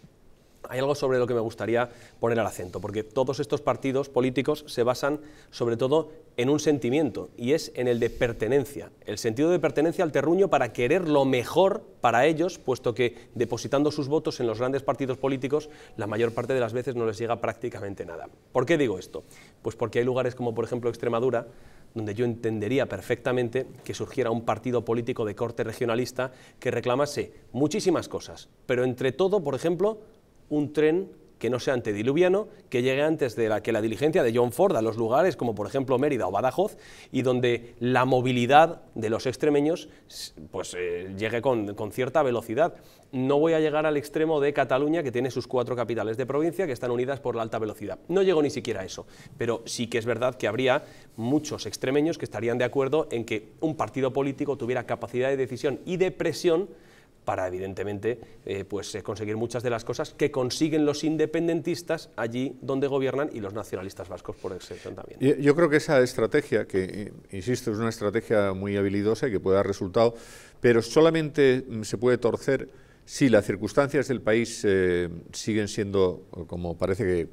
hay algo sobre lo que me gustaría poner el acento, porque todos estos partidos políticos se basan sobre todo en un sentimiento, y es en el de pertenencia, el sentido de pertenencia al terruño para querer lo mejor para ellos, puesto que depositando sus votos en los grandes partidos políticos, la mayor parte de las veces no les llega prácticamente nada. ¿Por qué digo esto? Pues porque hay lugares como por ejemplo Extremadura, donde yo entendería perfectamente que surgiera un partido político de corte regionalista que reclamase muchísimas cosas, pero entre todo, por ejemplo, un tren que no sea antediluviano, que llegue antes de que la diligencia de John Ford a los lugares como por ejemplo Mérida o Badajoz, y donde la movilidad de los extremeños pues, llegue con cierta velocidad. No voy a llegar al extremo de Cataluña, que tiene sus 4 capitales de provincia que están unidas por la alta velocidad. No llego ni siquiera a eso, pero sí que es verdad que habría muchos extremeños que estarían de acuerdo en que un partido político tuviera capacidad de decisión y de presión para, evidentemente, conseguir muchas de las cosas que consiguen los independentistas allí donde gobiernan y los nacionalistas vascos por excepción también. Yo creo que esa estrategia, que insisto, es una estrategia muy habilidosa y que puede dar resultado, pero solamente se puede torcer si las circunstancias del país siguen siendo, como parece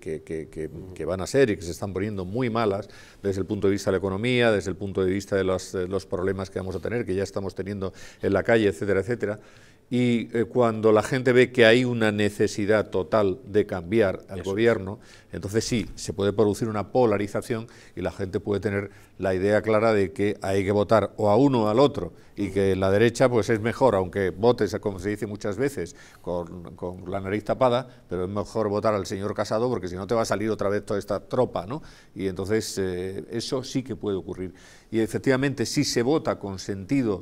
que van a ser y que se están poniendo muy malas desde el punto de vista de la economía, desde el punto de vista de los problemas que vamos a tener, que ya estamos teniendo en la calle, etcétera, etcétera. Y cuando la gente ve que hay una necesidad total de cambiar al gobierno, entonces sí, se puede producir una polarización y la gente puede tener la idea clara de que hay que votar o a uno o al otro, y que la derecha pues es mejor, aunque votes, como se dice muchas veces, con la nariz tapada, pero es mejor votar al señor Casado, porque si no te va a salir otra vez toda esta tropa, ¿no? Y entonces eso sí que puede ocurrir. Y efectivamente, si se vota con sentido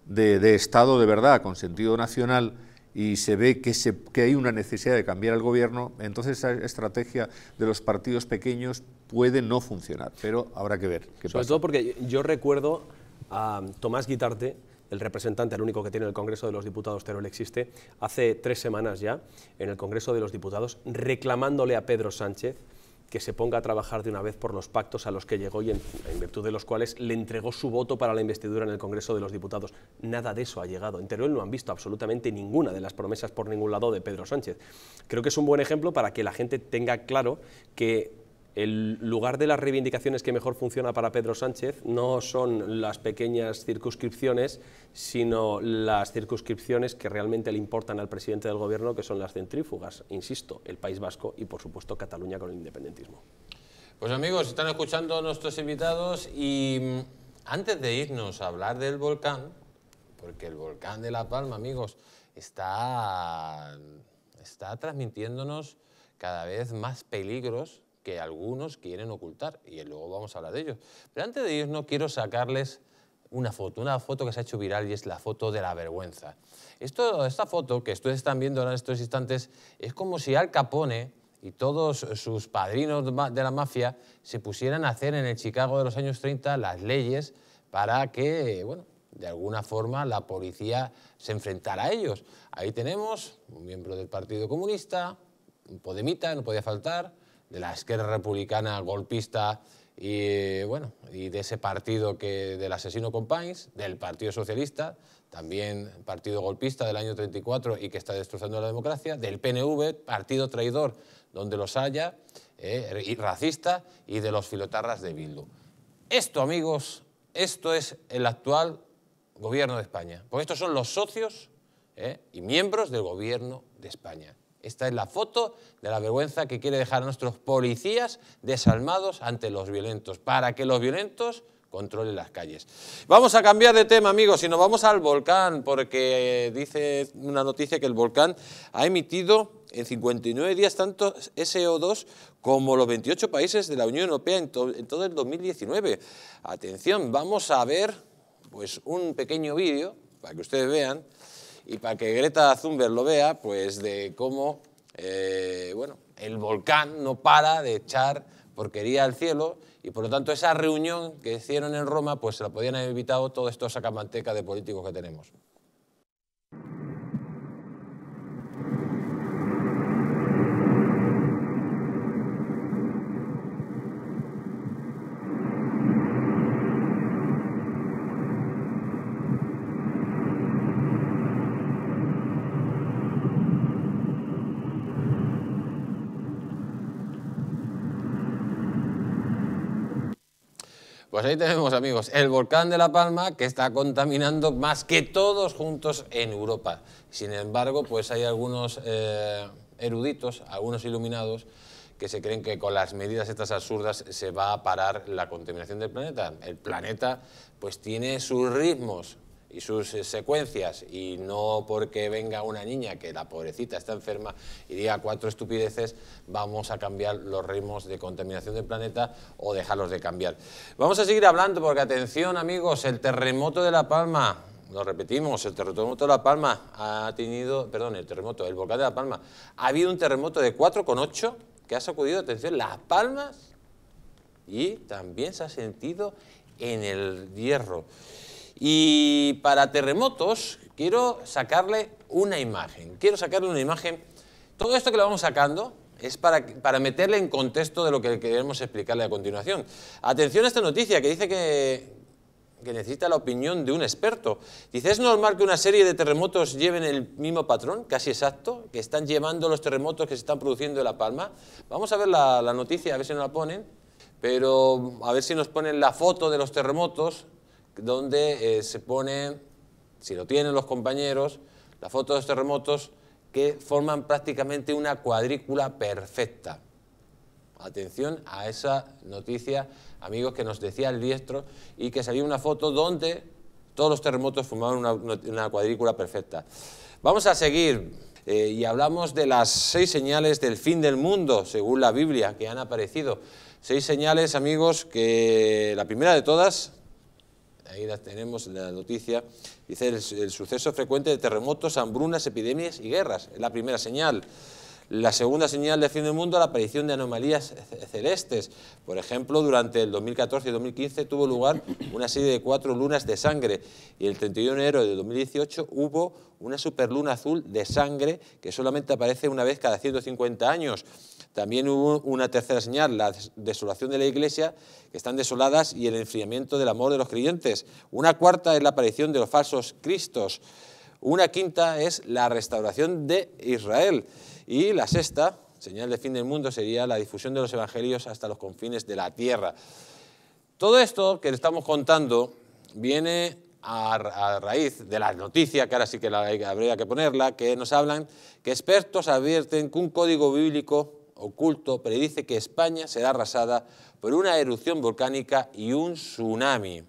de Estado de verdad, con sentido nacional, y se ve que hay una necesidad de cambiar el gobierno, entonces esa estrategia de los partidos pequeños puede no funcionar, pero habrá que ver qué pasa. Sobre todo porque yo recuerdo a Tomás Guitarte, el representante, el único que tiene el Congreso de los Diputados, Teruel existe, hace 3 semanas ya, en el Congreso de los Diputados, reclamándole a Pedro Sánchez que se ponga a trabajar de una vez por los pactos a los que llegó y en virtud de los cuales le entregó su voto para la investidura en el Congreso de los Diputados. Nada de eso ha llegado. En Teruel no han visto absolutamente ninguna de las promesas por ningún lado de Pedro Sánchez. Creo que es un buen ejemplo para que la gente tenga claro que el lugar de las reivindicaciones que mejor funciona para Pedro Sánchez no son las pequeñas circunscripciones, sino las circunscripciones que realmente le importan al presidente del gobierno, que son las centrífugas, insisto, el País Vasco y por supuesto Cataluña con el independentismo. Pues amigos, están escuchando a nuestros invitados y antes de irnos a hablar del volcán, porque el volcán de La Palma, amigos, está transmitiéndonos cada vez más peligros que algunos quieren ocultar, y luego vamos a hablar de ellos. Pero antes de irnos quiero sacarles una foto que se ha hecho viral, y es la foto de la vergüenza. Esta foto que ustedes están viendo ahora en estos instantes es como si Al Capone y todos sus padrinos de la mafia se pusieran a hacer en el Chicago de los años 30 las leyes para que, bueno, de alguna forma la policía se enfrentara a ellos. Ahí tenemos un miembro del Partido Comunista, un podemita, no podía faltar, de la Esquerra Republicana golpista y, bueno, y de ese partido del asesino Companys, del Partido Socialista, también partido golpista del año 34 y que está destrozando la democracia, del PNV, partido traidor donde los haya, y racista, y de los filotarras de Bildu. Esto, amigos, esto es el actual gobierno de España, porque estos son los socios y miembros del gobierno de España. Esta es la foto de la vergüenza que quiere dejar a nuestros policías desalmados ante los violentos, para que los violentos controlen las calles. Vamos a cambiar de tema, amigos, y nos vamos al volcán, porque dice una noticia que el volcán ha emitido en 59 días tanto SO2 como los 28 países de la Unión Europea en todo el 2019. Atención, vamos a ver pues un pequeño vídeo para que ustedes vean y para que Greta Thunberg lo vea, pues de cómo bueno, el volcán no para de echar porquería al cielo y por lo tanto esa reunión que hicieron en Roma pues se la podían haber evitado todos estos sacamantecas de políticos que tenemos. Pues ahí tenemos, amigos, el volcán de La Palma que está contaminando más que todos juntos en Europa. Sin embargo, pues hay algunos eruditos, algunos iluminados, que se creen que con las medidas estas absurdas se va a parar la contaminación del planeta. El planeta pues tiene sus ritmos y sus secuencias, y no porque venga una niña que la pobrecita está enferma y diga 4 estupideces, vamos a cambiar los ritmos de contaminación del planeta o dejarlos de cambiar. Vamos a seguir hablando porque, atención amigos, el terremoto de La Palma, lo repetimos, el terremoto de La Palma ha tenido, perdón, el volcán de La Palma, ha habido un terremoto de 4,8 que ha sacudido, atención, Las Palmas y también se ha sentido en el Hierro. Y para terremotos quiero sacarle una imagen. Todo esto que lo vamos sacando es para meterle en contexto de lo que queremos explicarle a continuación. Atención a esta noticia que dice que necesita la opinión de un experto. Dice, ¿es normal que una serie de terremotos lleven el mismo patrón, casi exacto, que están llevando los terremotos que se están produciendo en La Palma? Vamos a ver la noticia, a ver si nos la ponen, pero a ver si nos ponen la foto de los terremotos, donde se pone, si lo tienen los compañeros, la foto de los terremotos que forman prácticamente una cuadrícula perfecta. Atención a esa noticia, amigos, que nos decía el diestro y que salía una foto donde todos los terremotos formaban una cuadrícula perfecta. Vamos a seguir y hablamos de las 6 señales del fin del mundo, según la Biblia, que han aparecido. 6 señales, amigos, que la primera de todas, ahí la tenemos en la noticia, dice el suceso frecuente de terremotos, hambrunas, epidemias y guerras. Es la primera señal. La segunda señal del fin del mundo, la aparición de anomalías celestes. Por ejemplo, durante el 2014 y 2015 tuvo lugar una serie de 4 lunas de sangre y el 31 de enero de 2018 hubo una superluna azul de sangre que solamente aparece una vez cada 150 años. También hubo una tercera señal, la desolación de la Iglesia, que están desoladas, y el enfriamiento del amor de los creyentes. Una cuarta es la aparición de los falsos cristos. Una quinta es la restauración de Israel. Y la sexta, señal de fin del mundo, sería la difusión de los evangelios hasta los confines de la tierra. Todo esto que le estamos contando viene a raíz de la noticia, que ahora sí que habría que ponerla, que nos hablan que expertos advierten que un código bíblico oculto predice que España será arrasada por una erupción volcánica y un tsunami.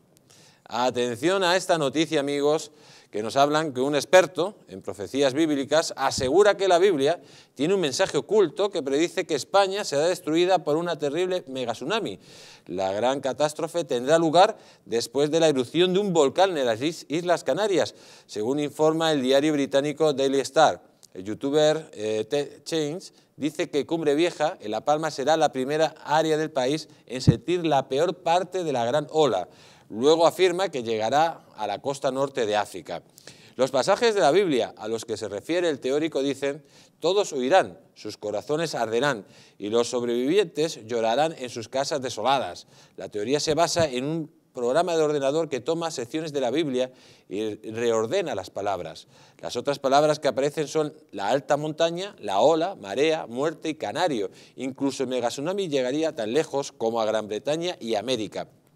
Atención a esta noticia, amigos, que nos hablan que un experto en profecías bíblicas asegura que la Biblia tiene un mensaje oculto que predice que España será destruida por una terrible megatsunami. La gran catástrofe tendrá lugar después de la erupción de un volcán en las Islas Canarias, según informa el diario británico Daily Star. El youtuber Ted Chains dice que Cumbre Vieja, en La Palma, será la primera área del país en sentir la peor parte de la gran ola. Luego afirma que llegará a la costa norte de África. Los pasajes de la Biblia a los que se refiere el teórico dicen: todos huirán, sus corazones arderán y los sobrevivientes llorarán en sus casas desoladas. La teoría se basa en un programa de ordenador que toma secciones de la Biblia y reordena las palabras. Las otras palabras que aparecen son la alta montaña, la ola, marea, muerte y canario. Incluso el megatsunami llegaría tan lejos como a Gran Bretaña y América.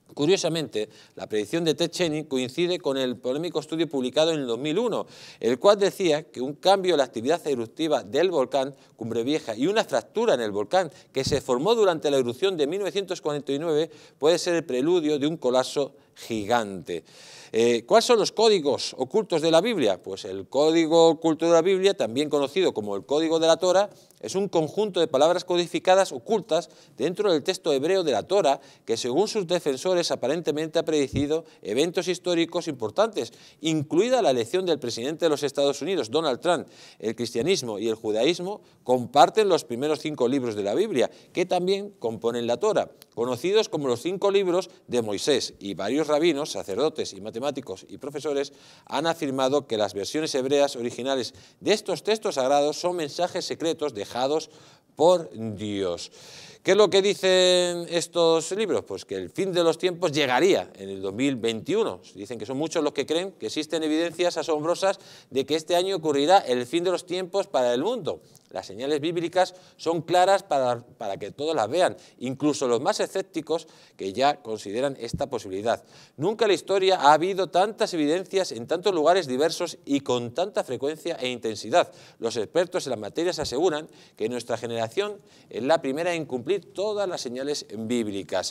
Curiosamente, la predicción de Ted Cheney coincide con el polémico estudio publicado en el 2001, el cual decía que un cambio en la actividad eruptiva del volcán Cumbre Vieja y una fractura en el volcán que se formó durante la erupción de 1949 puede ser el preludio de un colapso gigante. ¿Cuáles son los códigos ocultos de la Biblia? Pues el código oculto de la Biblia, también conocido como el código de la Torá, es un conjunto de palabras codificadas ocultas dentro del texto hebreo de la Torá que, según sus defensores, aparentemente ha predecido eventos históricos importantes, incluida la elección del presidente de los Estados Unidos, Donald Trump. El cristianismo y el judaísmo comparten los primeros 5 libros de la Biblia, que también componen la Torá, conocidos como los 5 libros de Moisés, y varios rabinos, sacerdotes y matemáticos y profesores han afirmado que las versiones hebreas originales de estos textos sagrados son mensajes secretos dejados por Dios. ¿Qué es lo que dicen estos libros? Pues que el fin de los tiempos llegaría en el 2021. Dicen que son muchos los que creen que existen evidencias asombrosas de que este año ocurrirá el fin de los tiempos para el mundo. Las señales bíblicas son claras para que todos las vean, incluso los más escépticos que ya consideran esta posibilidad. Nunca en la historia ha habido tantas evidencias en tantos lugares diversos y con tanta frecuencia e intensidad. Los expertos en las materias aseguran que nuestra generación es la primera en cumplir todas las señales bíblicas.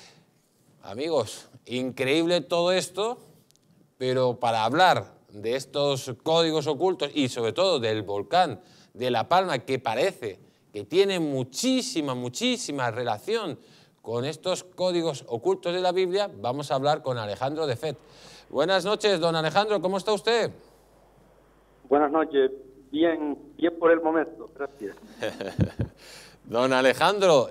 Amigos, increíble todo esto, pero para hablar de estos códigos ocultos y sobre todo del volcán de La Palma, que parece que tiene muchísima relación con estos códigos ocultos de la Biblia, vamos a hablar con Alejandro de Fet. Buenas noches, don Alejandro, ¿cómo está usted? Buenas noches, bien por el momento, gracias. Don Alejandro,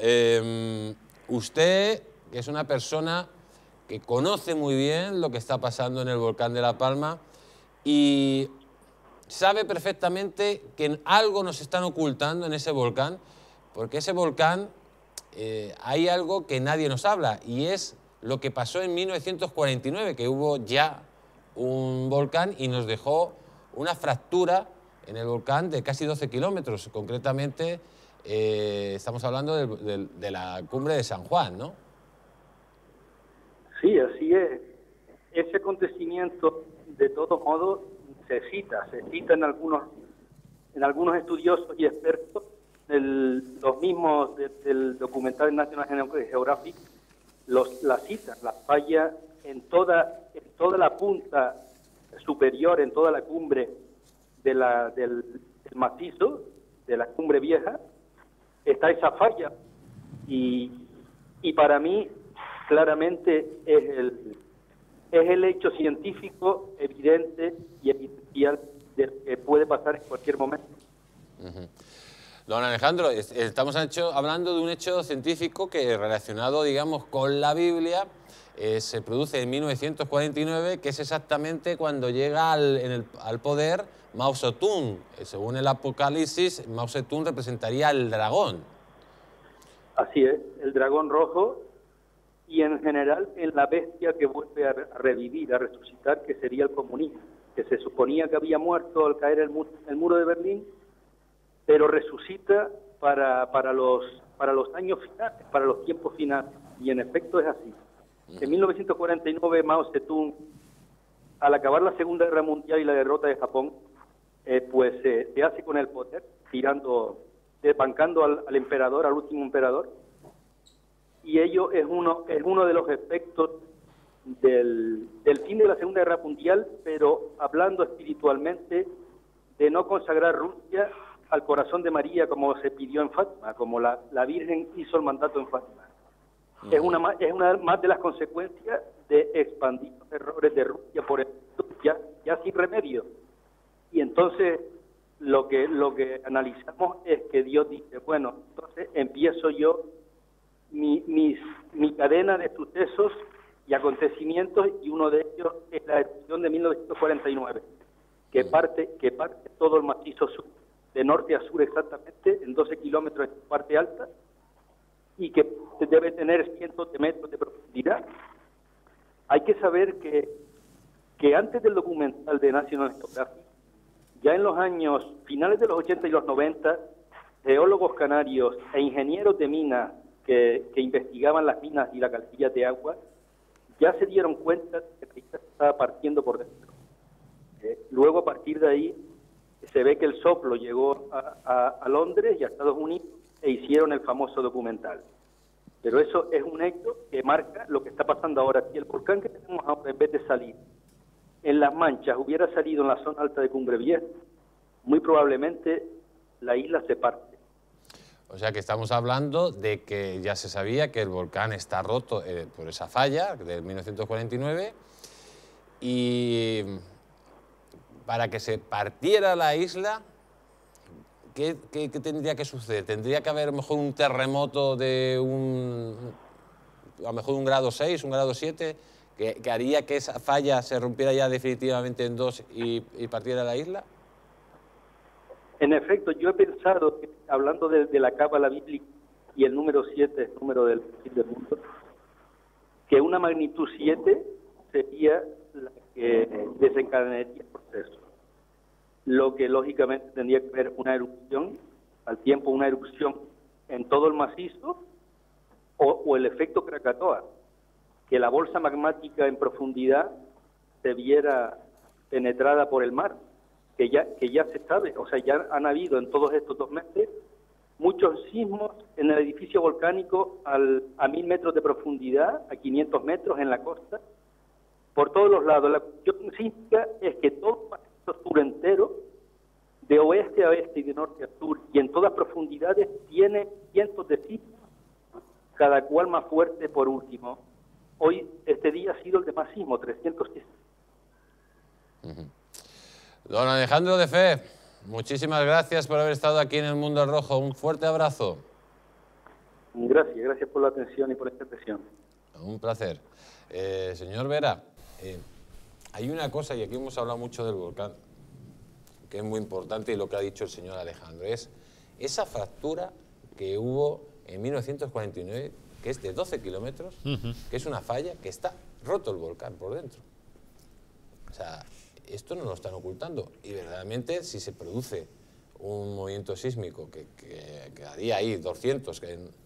usted, que es una persona que conoce muy bien lo que está pasando en el volcán de La Palma y sabe perfectamente que algo nos están ocultando en ese volcán, porque ese volcán hay algo que nadie nos habla, y es lo que pasó en 1949, que hubo ya un volcán y nos dejó una fractura en el volcán de casi 12 kilómetros, concretamente estamos hablando de la cumbre de San Juan, ¿no? Sí, así es. Ese acontecimiento, de todos modos, se cita en algunos estudiosos y expertos, los mismos del documental National Geographic, la citan, la falla en toda la punta superior, en toda la cumbre del macizo, de la cumbre vieja, está esa falla, y para mí claramente es el hecho científico evidente y evidencial de que puede pasar en cualquier momento. Don Alejandro, estamos hablando de un hecho científico que, relacionado, digamos, con la Biblia, se produce en 1949, que es exactamente cuando llega al poder Mao Zedong. Según el Apocalipsis, Mao Zedong representaría al dragón. Así es, el dragón rojo, y en general en la bestia que vuelve a revivir, a resucitar, que sería el comunismo, que se suponía que había muerto al caer el muro de Berlín, pero resucita para los años finales, para los tiempos finales, y en efecto es así. En 1949 Mao Zedong, al acabar la Segunda Guerra Mundial y la derrota de Japón, pues se hace con el poder, desbancando al emperador, al último emperador, y ello es uno de los efectos del fin de la Segunda Guerra Mundial, pero hablando espiritualmente de no consagrar Rusia al corazón de María como se pidió en Fátima, como la Virgen hizo el mandato en Fátima. Es una más de las consecuencias de expandir los errores de Rusia por el ya sin remedio. Y entonces lo que analizamos es que Dios dice, bueno, entonces empiezo yo mi cadena de sucesos y acontecimientos, y uno de ellos es la erupción de 1949, que parte todo el macizo sur, de norte a sur exactamente, en 12 kilómetros en su parte alta, y que debe tener cientos de metros de profundidad. Hay que saber que antes del documental de National Geographic, ya en los años finales de los 80 y los 90, geólogos canarios e ingenieros de minas que investigaban las minas y las calderas de agua ya se dieron cuenta de que la isla se estaba partiendo por dentro. Luego, a partir de ahí, se ve que el soplo llegó a Londres y a Estados Unidos e hicieron el famoso documental. Pero eso es un hecho que marca lo que está pasando ahora. Si el volcán que tenemos ahora, en vez de salir en Las Manchas, hubiera salido en la zona alta de Cumbre Vieja, muy probablemente la isla se parte. O sea que estamos hablando de que ya se sabía que el volcán está roto por esa falla de 1949 y para que se partiera la isla, ¿qué tendría que suceder? ¿Tendría que haber a lo mejor un terremoto de a lo mejor un grado 6, un grado 7, que haría que esa falla se rompiera ya definitivamente en dos y partiera la isla? En efecto, yo he pensado, hablando de la cábala bíblica y el número 7, el número del fin del mundo, que una magnitud 7 sería la que desencadenaría el proceso. Lo que lógicamente tendría que haber una erupción, al tiempo una erupción en todo el macizo, o el efecto Krakatoa, que la bolsa magmática en profundidad se viera penetrada por el mar, que ya se sabe, o sea, ya han habido en todos estos 2 meses muchos sismos en el edificio volcánico a 1000 metros de profundidad, a 500 metros en la costa, por todos los lados. La cuestión sísmica es que todo el sur entero, de oeste a oeste y de norte a sur, y en todas profundidades, tiene cientos de sismos, cada cual más fuerte por último. Hoy, este día ha sido el de más sismo, 310. Don Alejandro de Fe, muchísimas gracias por haber estado aquí en El Mundo al Rojo. Un fuerte abrazo. Gracias por la atención y por la intervención. Un placer. Señor Vera, hay una cosa, y aquí hemos hablado mucho del volcán, que es muy importante, y lo que ha dicho el señor Alejandro, es esa fractura que hubo en 1949, que es de 12 kilómetros, que es una falla, que está roto el volcán por dentro. O sea, esto no lo están ocultando, y verdaderamente si se produce un movimiento sísmico que haría ahí 200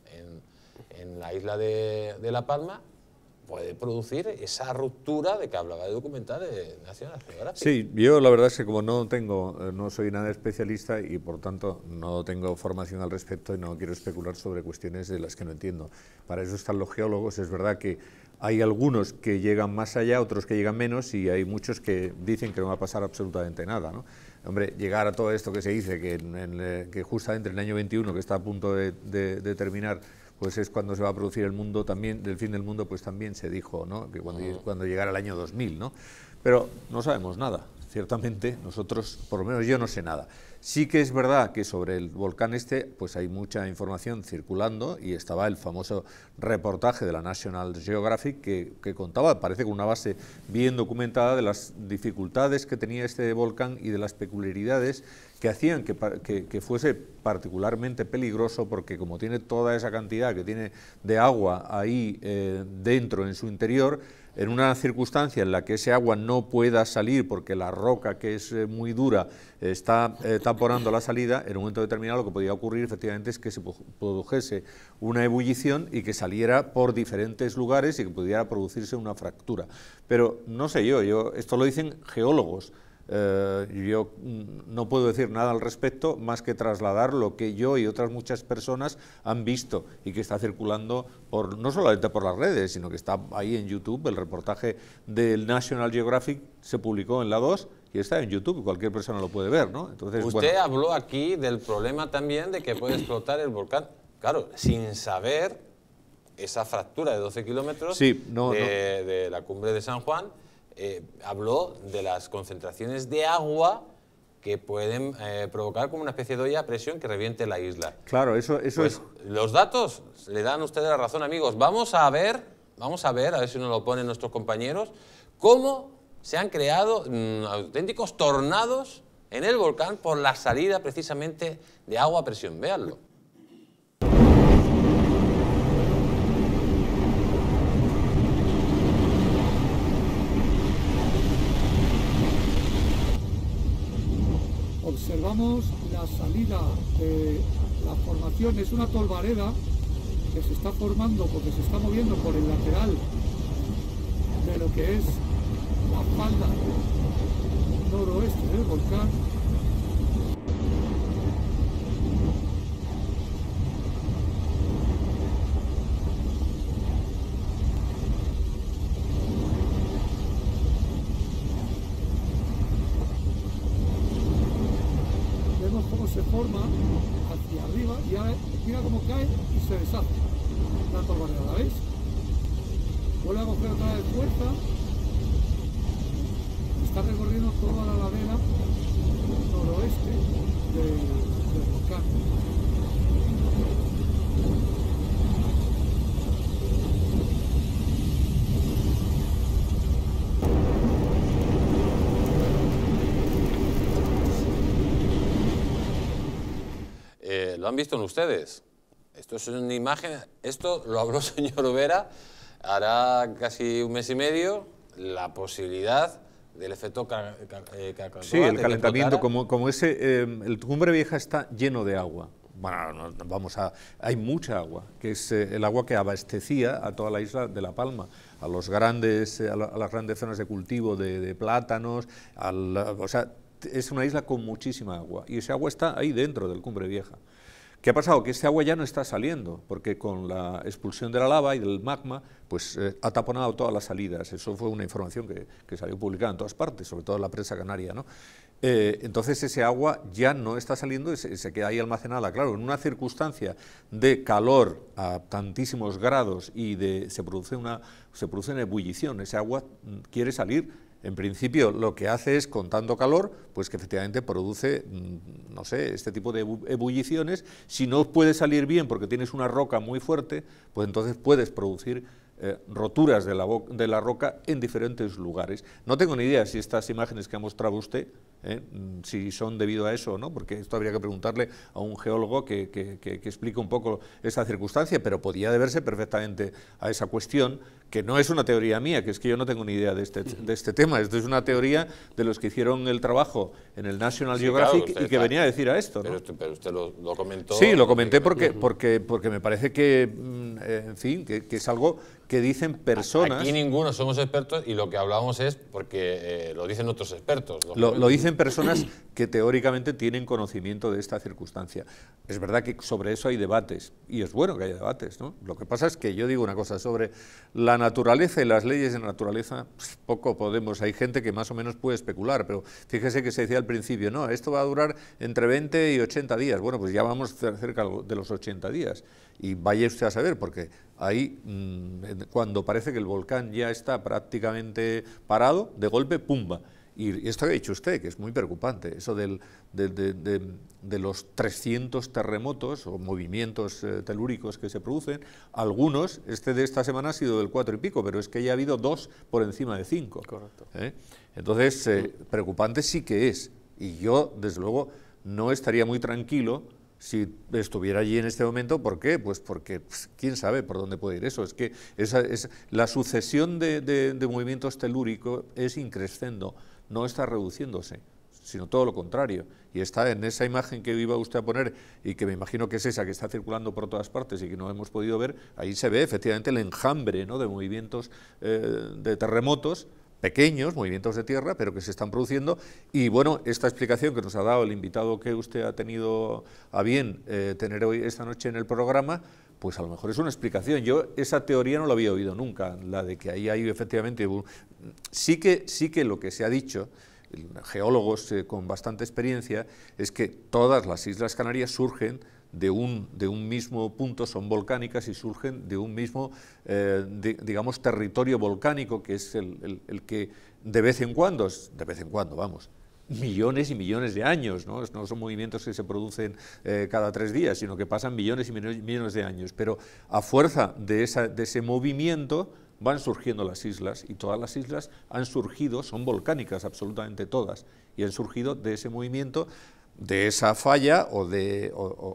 en la isla de La Palma, puede producir esa ruptura de que hablaba el documental de National Geographic. Sí, yo la verdad es que como no soy nada especialista y por tanto no tengo formación al respecto y no quiero especular sobre cuestiones de las que no entiendo. Para eso están los geólogos. Es verdad que hay algunos que llegan más allá, otros que llegan menos, y hay muchos que dicen que no va a pasar absolutamente nada, ¿no? Hombre, llegar a todo esto que se dice, que justamente en el año 21, que está a punto de terminar, pues es cuando se va a producir el mundo también, del fin del mundo, pues también se dijo, ¿no?, que cuando llegara el año 2000, ¿no? Pero no sabemos nada, ciertamente nosotros, por lo menos yo no sé nada. Sí que es verdad que sobre el volcán pues hay mucha información circulando, y estaba el famoso reportaje de la National Geographic que contaba, parece con una base bien documentada, de las dificultades que tenía este volcán y de las peculiaridades que hacían que fuese particularmente peligroso, porque como tiene toda esa cantidad que tiene de agua ahí dentro en su interior, en una circunstancia en la que ese agua no pueda salir porque la roca, que es muy dura, está taponando la salida, en un momento determinado lo que podía ocurrir efectivamente es que se produjese una ebullición y que saliera por diferentes lugares y que pudiera producirse una fractura. Pero no sé esto lo dicen geólogos. Yo no puedo decir nada al respecto más que trasladar lo que yo y otras muchas personas han visto y que está circulando no solamente por las redes, sino que está ahí en YouTube. El reportaje del National Geographic se publicó en la 2 y está en YouTube, cualquier persona lo puede ver, ¿no? Entonces, usted habló aquí del problema también de que puede explotar el volcán, claro, sin saber esa fractura de 12 kilómetros de la cumbre de San Juan. Habló de las concentraciones de agua que pueden provocar como una especie de olla a presión que reviente la isla. Claro, eso pues es... Los datos le dan a ustedes la razón, amigos. Vamos a ver si nos lo ponen nuestros compañeros, cómo se han creado auténticos tornados en el volcán por la salida precisamente de agua a presión. Véanlo. Observamos la salida de la formación, es una tolvareda que se está formando porque se está moviendo por el lateral de lo que es la falda noroeste del volcán. Vemos cómo se forma hacia arriba y ahora mira cómo cae y se deshace la torbaneada, ¿veis? Vuelve a coger otra vez fuerza. Está recorriendo toda la ladera noroeste del volcán. ¿Lo han visto ustedes? Esto es una imagen, esto lo habló el señor Vera hará casi un mes y medio, la posibilidad del efecto Krakatoa. Sí, el calentamiento, como ese, el Cumbre Vieja está lleno de agua. Bueno, hay mucha agua, que es el agua que abastecía a toda la isla de La Palma, a las grandes zonas de cultivo de plátanos, o sea, es una isla con muchísima agua, y ese agua está ahí dentro del Cumbre Vieja. ¿Qué ha pasado? Que este agua ya no está saliendo, porque con la expulsión de la lava y del magma, pues ha taponado todas las salidas. Eso fue una información que salió publicada en todas partes, sobre todo en la prensa canaria, ¿no? Entonces ese agua ya no está saliendo y se queda ahí almacenada. Claro, en una circunstancia de calor a tantísimos grados y se produce una ebullición, ese agua quiere salir. En principio, lo que hace es, con tanto calor, pues que efectivamente produce, no sé, este tipo de ebulliciones. Si no puede salir bien porque tienes una roca muy fuerte, pues entonces puedes producir roturas de la roca en diferentes lugares. No tengo ni idea si estas imágenes que ha mostrado usted, si son debido a eso o no, porque esto habría que preguntarle a un geólogo que explique un poco esa circunstancia, pero podría deberse perfectamente a esa cuestión, que no es una teoría mía, que es que yo no tengo ni idea de este tema. Esto es una teoría de los que hicieron el trabajo en el National Geographic, claro, y que venía a decir a esto, ¿no? Pero usted lo comentó. Sí, lo comenté porque me parece que, en fin, que es algo que dicen personas. Aquí ninguno somos expertos y lo que hablamos es porque lo dicen otros expertos. Lo dicen personas que teóricamente tienen conocimiento de esta circunstancia. Es verdad que sobre eso hay debates, y es bueno que haya debates, ¿no? Lo que pasa es que yo digo una cosa sobre la naturaleza y las leyes de naturaleza, pues poco podemos. Hay gente que más o menos puede especular, pero fíjese que se decía al principio, no, esto va a durar entre 20 y 80 días. Bueno, pues ya vamos cerca de los 80 días. Y vaya usted a saber, porque ahí, cuando parece que el volcán ya está prácticamente parado, de golpe, ¡pumba! Y esto que ha dicho usted, que es muy preocupante, eso de los 300 terremotos o movimientos telúricos que se producen, algunos, de esta semana ha sido del 4 y pico, pero es que ya ha habido 2 por encima de 5. Correcto. Entonces, preocupante sí que es, y yo, desde luego, no estaría muy tranquilo si estuviera allí en este momento. ¿Por qué? Pues porque quién sabe por dónde puede ir eso. Es que la sucesión de movimientos telúricos es increscendo, no está reduciéndose, sino todo lo contrario. Y está en esa imagen que iba usted a poner, y que me imagino que es esa que está circulando por todas partes y que no hemos podido ver, ahí se ve efectivamente el enjambre, ¿no?, de movimientos de terremotos, pequeños movimientos de tierra, pero que se están produciendo. Y bueno, esta explicación que nos ha dado el invitado que usted ha tenido a bien tener hoy, esta noche en el programa, pues a lo mejor es una explicación. Yo esa teoría no la había oído nunca, la de que ahí hay efectivamente... Sí que lo que se ha dicho, geólogos con bastante experiencia, es que todas las Islas Canarias surgen de un mismo punto, son volcánicas y surgen de un mismo, digamos, territorio volcánico, que es el que de vez en cuando, vamos, millones y millones de años, ¿no? No son movimientos que se producen cada 3 días, sino que pasan millones y millones de años, pero a fuerza de ese movimiento van surgiendo las islas, y todas las islas han surgido, son volcánicas absolutamente todas, y han surgido de ese movimiento, de esa falla o de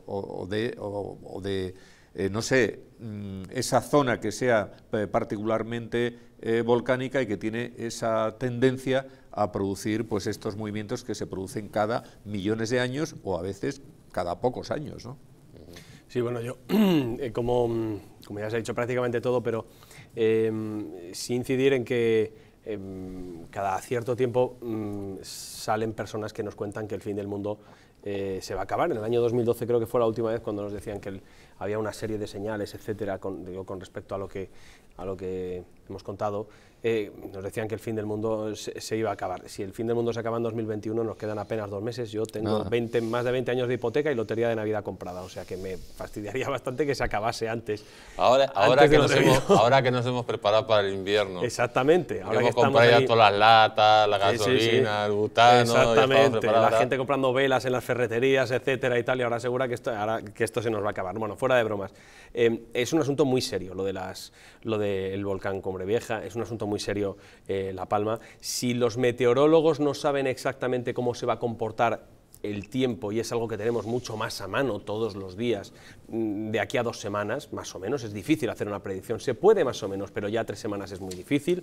no sé, esa zona que sea particularmente volcánica y que tiene esa tendencia a producir pues estos movimientos que se producen cada millones de años o a veces cada pocos años, ¿no? Sí, bueno, yo, como ya se ha dicho prácticamente todo, pero sí incidir en que cada cierto tiempo salen personas que nos cuentan que el fin del mundo se va a acabar. En el año 2012 creo que fue la última vez cuando nos decían que había una serie de señales, etcétera, con respecto a lo que hemos contado. Nos decían que el fin del mundo se iba a acabar. Si el fin del mundo se acaba en 2021, nos quedan apenas 2 meses. Yo tengo más de 20 años de hipoteca y lotería de Navidad comprada, o sea que me fastidiaría bastante que se acabase antes. Ahora que nos hemos preparado para el invierno. Exactamente. Ahora que estamos ya todas las latas, la gasolina, el butano. Exactamente. La gente comprando velas en las ferreterías, etcétera y tal, y ahora asegura que esto se nos va a acabar. Bueno, fuera de bromas. Es un asunto muy serio lo del volcán Cumbre Vieja, es un asunto muy serio La Palma. Si los meteorólogos no saben exactamente cómo se va a comportar el tiempo, y es algo que tenemos mucho más a mano todos los días, de aquí a 2 semanas, más o menos, es difícil hacer una predicción, se puede más o menos, pero ya 3 semanas es muy difícil.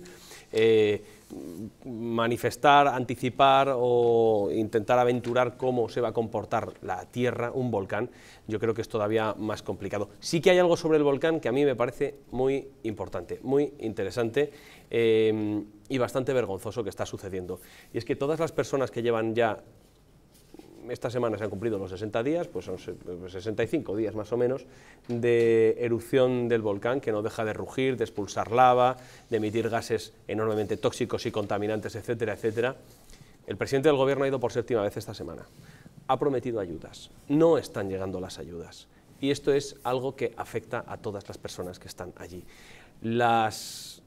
Manifestar, anticipar o intentar aventurar cómo se va a comportar la Tierra, un volcán, yo creo que es todavía más complicado. Sí que hay algo sobre el volcán que a mí me parece muy importante, muy interesante y bastante vergonzoso que está sucediendo. Y es que todas las personas que llevan ya, esta semana se han cumplido los 60 días, pues son 65 días más o menos, de erupción del volcán, que no deja de rugir, de expulsar lava, de emitir gases enormemente tóxicos y contaminantes, etcétera, etcétera. El presidente del gobierno ha ido por 7ª vez esta semana. Ha prometido ayudas. No están llegando las ayudas. Y esto es algo que afecta a todas las personas que están allí. Los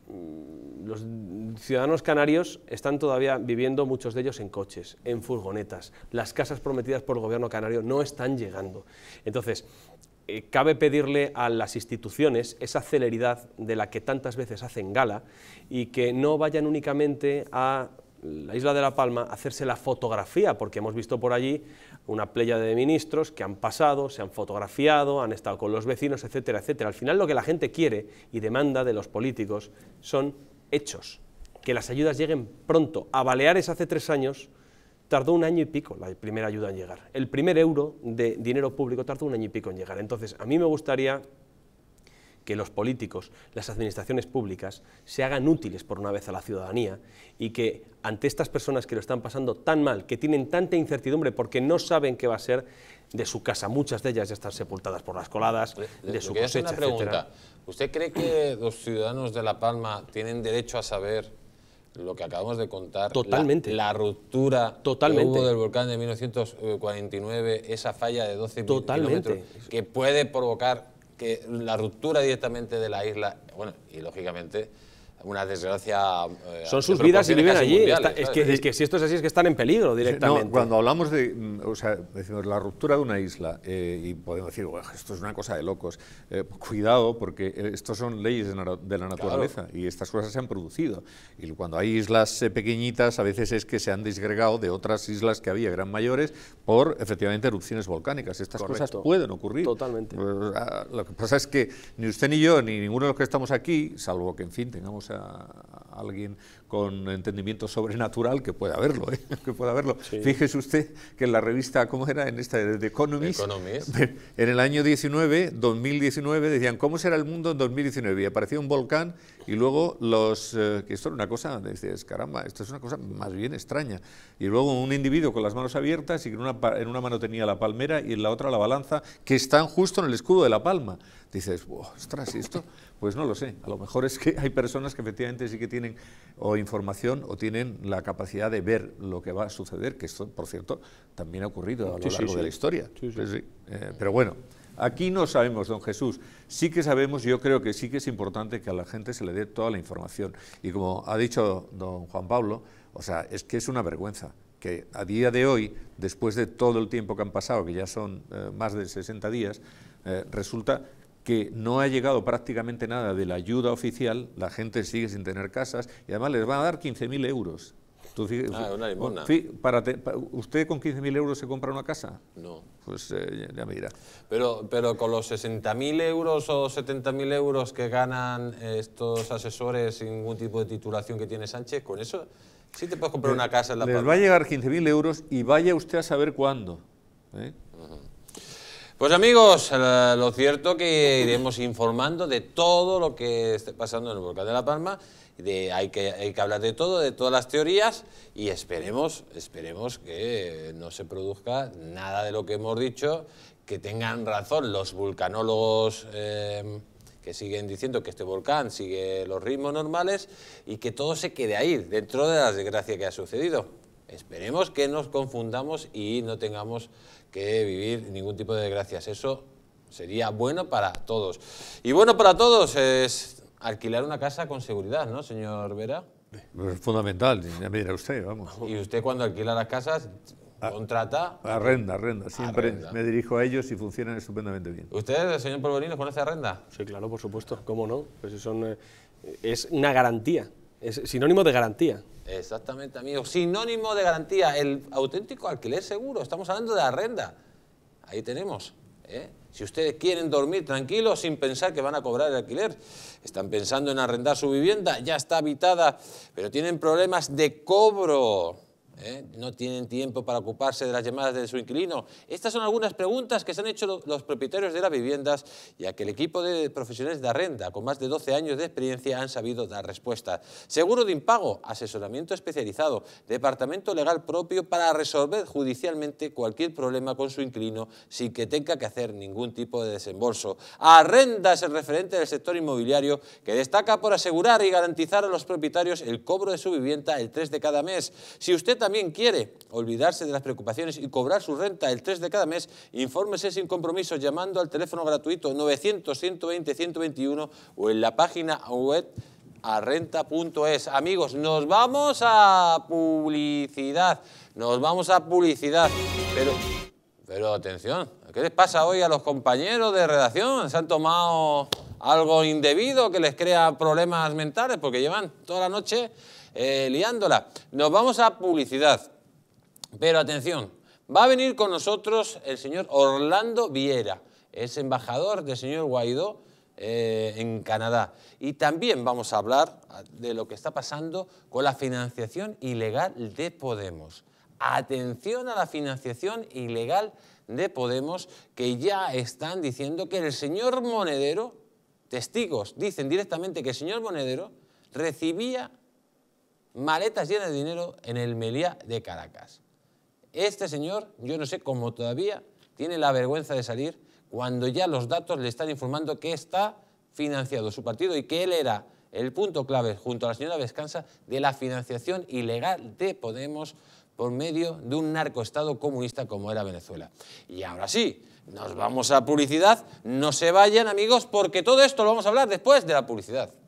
ciudadanos canarios están todavía viviendo, muchos de ellos en coches, en furgonetas. Las casas prometidas por el gobierno canario no están llegando. Entonces, cabe pedirle a las instituciones esa celeridad de la que tantas veces hacen gala y que no vayan únicamente a la isla de La Palma a hacerse la fotografía, porque hemos visto por allí una pléyade de ministros que han pasado, se han fotografiado, han estado con los vecinos, etcétera, etcétera. Al final lo que la gente quiere y demanda de los políticos son hechos, que las ayudas lleguen pronto. A Baleares hace 3 años tardó 1 año y pico la primera ayuda en llegar. El primer euro de dinero público tardó 1 año y pico en llegar. Entonces, a mí me gustaría que los políticos, las administraciones públicas, se hagan útiles por una vez a la ciudadanía y que ante estas personas que lo están pasando tan mal, que tienen tanta incertidumbre porque no saben qué va a ser de su casa, muchas de ellas ya están sepultadas por las coladas, de su cosecha, una pregunta. etcétera. ¿Usted cree que los ciudadanos de La Palma tienen derecho a saber lo que acabamos de contar? Totalmente. La ruptura Totalmente. que hubo del volcán de 1949, esa falla de 12 kilómetros, que puede provocar que la ruptura directamente de la isla, bueno, y lógicamente una desgracia. Son sus vidas y viven allí. Es que si esto es así, es que están en peligro directamente. No, cuando hablamos de, o sea, decimos la ruptura de una isla, y podemos decir, bueno, esto es una cosa de locos. Cuidado, porque estos son leyes de la naturaleza, claro, y estas cosas se han producido. Y cuando hay islas pequeñitas, a veces es que se han disgregado de otras islas que había, gran mayores, por efectivamente erupciones volcánicas. Estas cosas pueden ocurrir. Totalmente. Lo que pasa es que ni usted ni yo, ni ninguno de los que estamos aquí, salvo que, en fin, tengamos a alguien con entendimiento sobrenatural, que pueda verlo, que pueda verlo. Sí. Fíjese usted que en la revista, ¿cómo era? En esta de Economist, en el año 2019, decían, ¿cómo será el mundo en 2019? Y aparecía un volcán y luego que esto era una cosa, decías, caramba, esto es una cosa más bien extraña. Y luego un individuo con las manos abiertas y que en una mano tenía la palmera y en la otra la balanza, que están justo en el escudo de La Palma. Dices, ostras, ¿y esto? Pues no lo sé, a lo mejor es que hay personas que efectivamente sí que tienen o información o tienen la capacidad de ver lo que va a suceder, que esto, por cierto, también ha ocurrido a lo largo de la historia. Pero bueno, aquí no sabemos, don Jesús, sí que sabemos, yo creo que sí que es importante que a la gente se le dé toda la información. Y como ha dicho don Juan Pablo, o sea, es que es una vergüenza que a día de hoy, después de todo el tiempo que han pasado, que ya son más de 60 días, resulta que no ha llegado prácticamente nada de la ayuda oficial, la gente sigue sin tener casas y además les van a dar 15.000 euros. Una limosna. ¿Usted con 15.000 euros se compra una casa? No. Pues ya me dirá. Pero con los 60.000 euros o 70.000 euros que ganan estos asesores sin ningún tipo de titulación que tiene Sánchez, con eso sí te puedes comprar una casa en La Palma. Les va a llegar 15.000 euros y vaya usted a saber cuándo. Pues amigos, lo cierto que iremos informando de todo lo que esté pasando en el volcán de La Palma. Hay que hablar de todo, de todas las teorías, y esperemos que no se produzca nada de lo que hemos dicho, que tengan razón los vulcanólogos que siguen diciendo que este volcán sigue los ritmos normales y que todo se quede ahí, dentro de la desgracia que ha sucedido. Esperemos que nos confundamos y no tengamos que vivir ningún tipo de desgracias. Eso sería bueno para todos. Y bueno para todos es alquilar una casa con seguridad, ¿no, señor Vera? Es fundamental, ya me dirá usted, vamos. Y usted cuando alquila las casas contrata... Arrenda, siempre arrenda. Me dirijo a ellos y funcionan estupendamente bien. ¿Usted, señor Polvorino, conoce Arrenda? Sí, claro, por supuesto, ¿cómo no? Pues es una garantía, es sinónimo de garantía. Exactamente, amigo, sinónimo de garantía, el auténtico alquiler seguro, estamos hablando de Arrenda. Ahí tenemos, ¿eh? Si ustedes quieren dormir tranquilos sin pensar que van a cobrar el alquiler, están pensando en arrendar su vivienda, ya está habitada, pero tienen problemas de cobro, no tienen tiempo para ocuparse de las llamadas de su inquilino. Estas son algunas preguntas que se han hecho los propietarios de las viviendas, ya que el equipo de profesionales de Arrenda, con más de 12 años de experiencia, han sabido dar respuesta. Seguro de impago, asesoramiento especializado, departamento legal propio para resolver judicialmente cualquier problema con su inquilino sin que tenga que hacer ningún tipo de desembolso. Arrenda es el referente del sector inmobiliario que destaca por asegurar y garantizar a los propietarios el cobro de su vivienda el 3 de cada mes. Si usted también quiere olvidarse de las preocupaciones y cobrar su renta el 3 de cada mes, infórmese sin compromiso llamando al teléfono gratuito 900-120-121 o en la página web arrenta.es. Amigos, nos vamos a publicidad. Pero atención, ¿qué les pasa hoy a los compañeros de redacción? ¿Se han tomado algo indebido que les crea problemas mentales? Porque llevan toda la noche liándola. Nos vamos a publicidad, pero atención, va a venir con nosotros el señor Orlando Viera, es embajador del señor Guaidó en Canadá, y también vamos a hablar de lo que está pasando con la financiación ilegal de Podemos. Atención a la financiación ilegal de Podemos, que ya están diciendo que el señor Monedero, testigos dicen directamente que el señor Monedero recibía maletas llenas de dinero en el Meliá de Caracas. Este señor, yo no sé cómo todavía tiene la vergüenza de salir cuando ya los datos le están informando que está financiado su partido y que él era el punto clave, junto a la señora Vescansa, de la financiación ilegal de Podemos por medio de un narcoestado comunista como era Venezuela. Y ahora sí, nos vamos a publicidad. No se vayan, amigos, porque todo esto lo vamos a hablar después de la publicidad.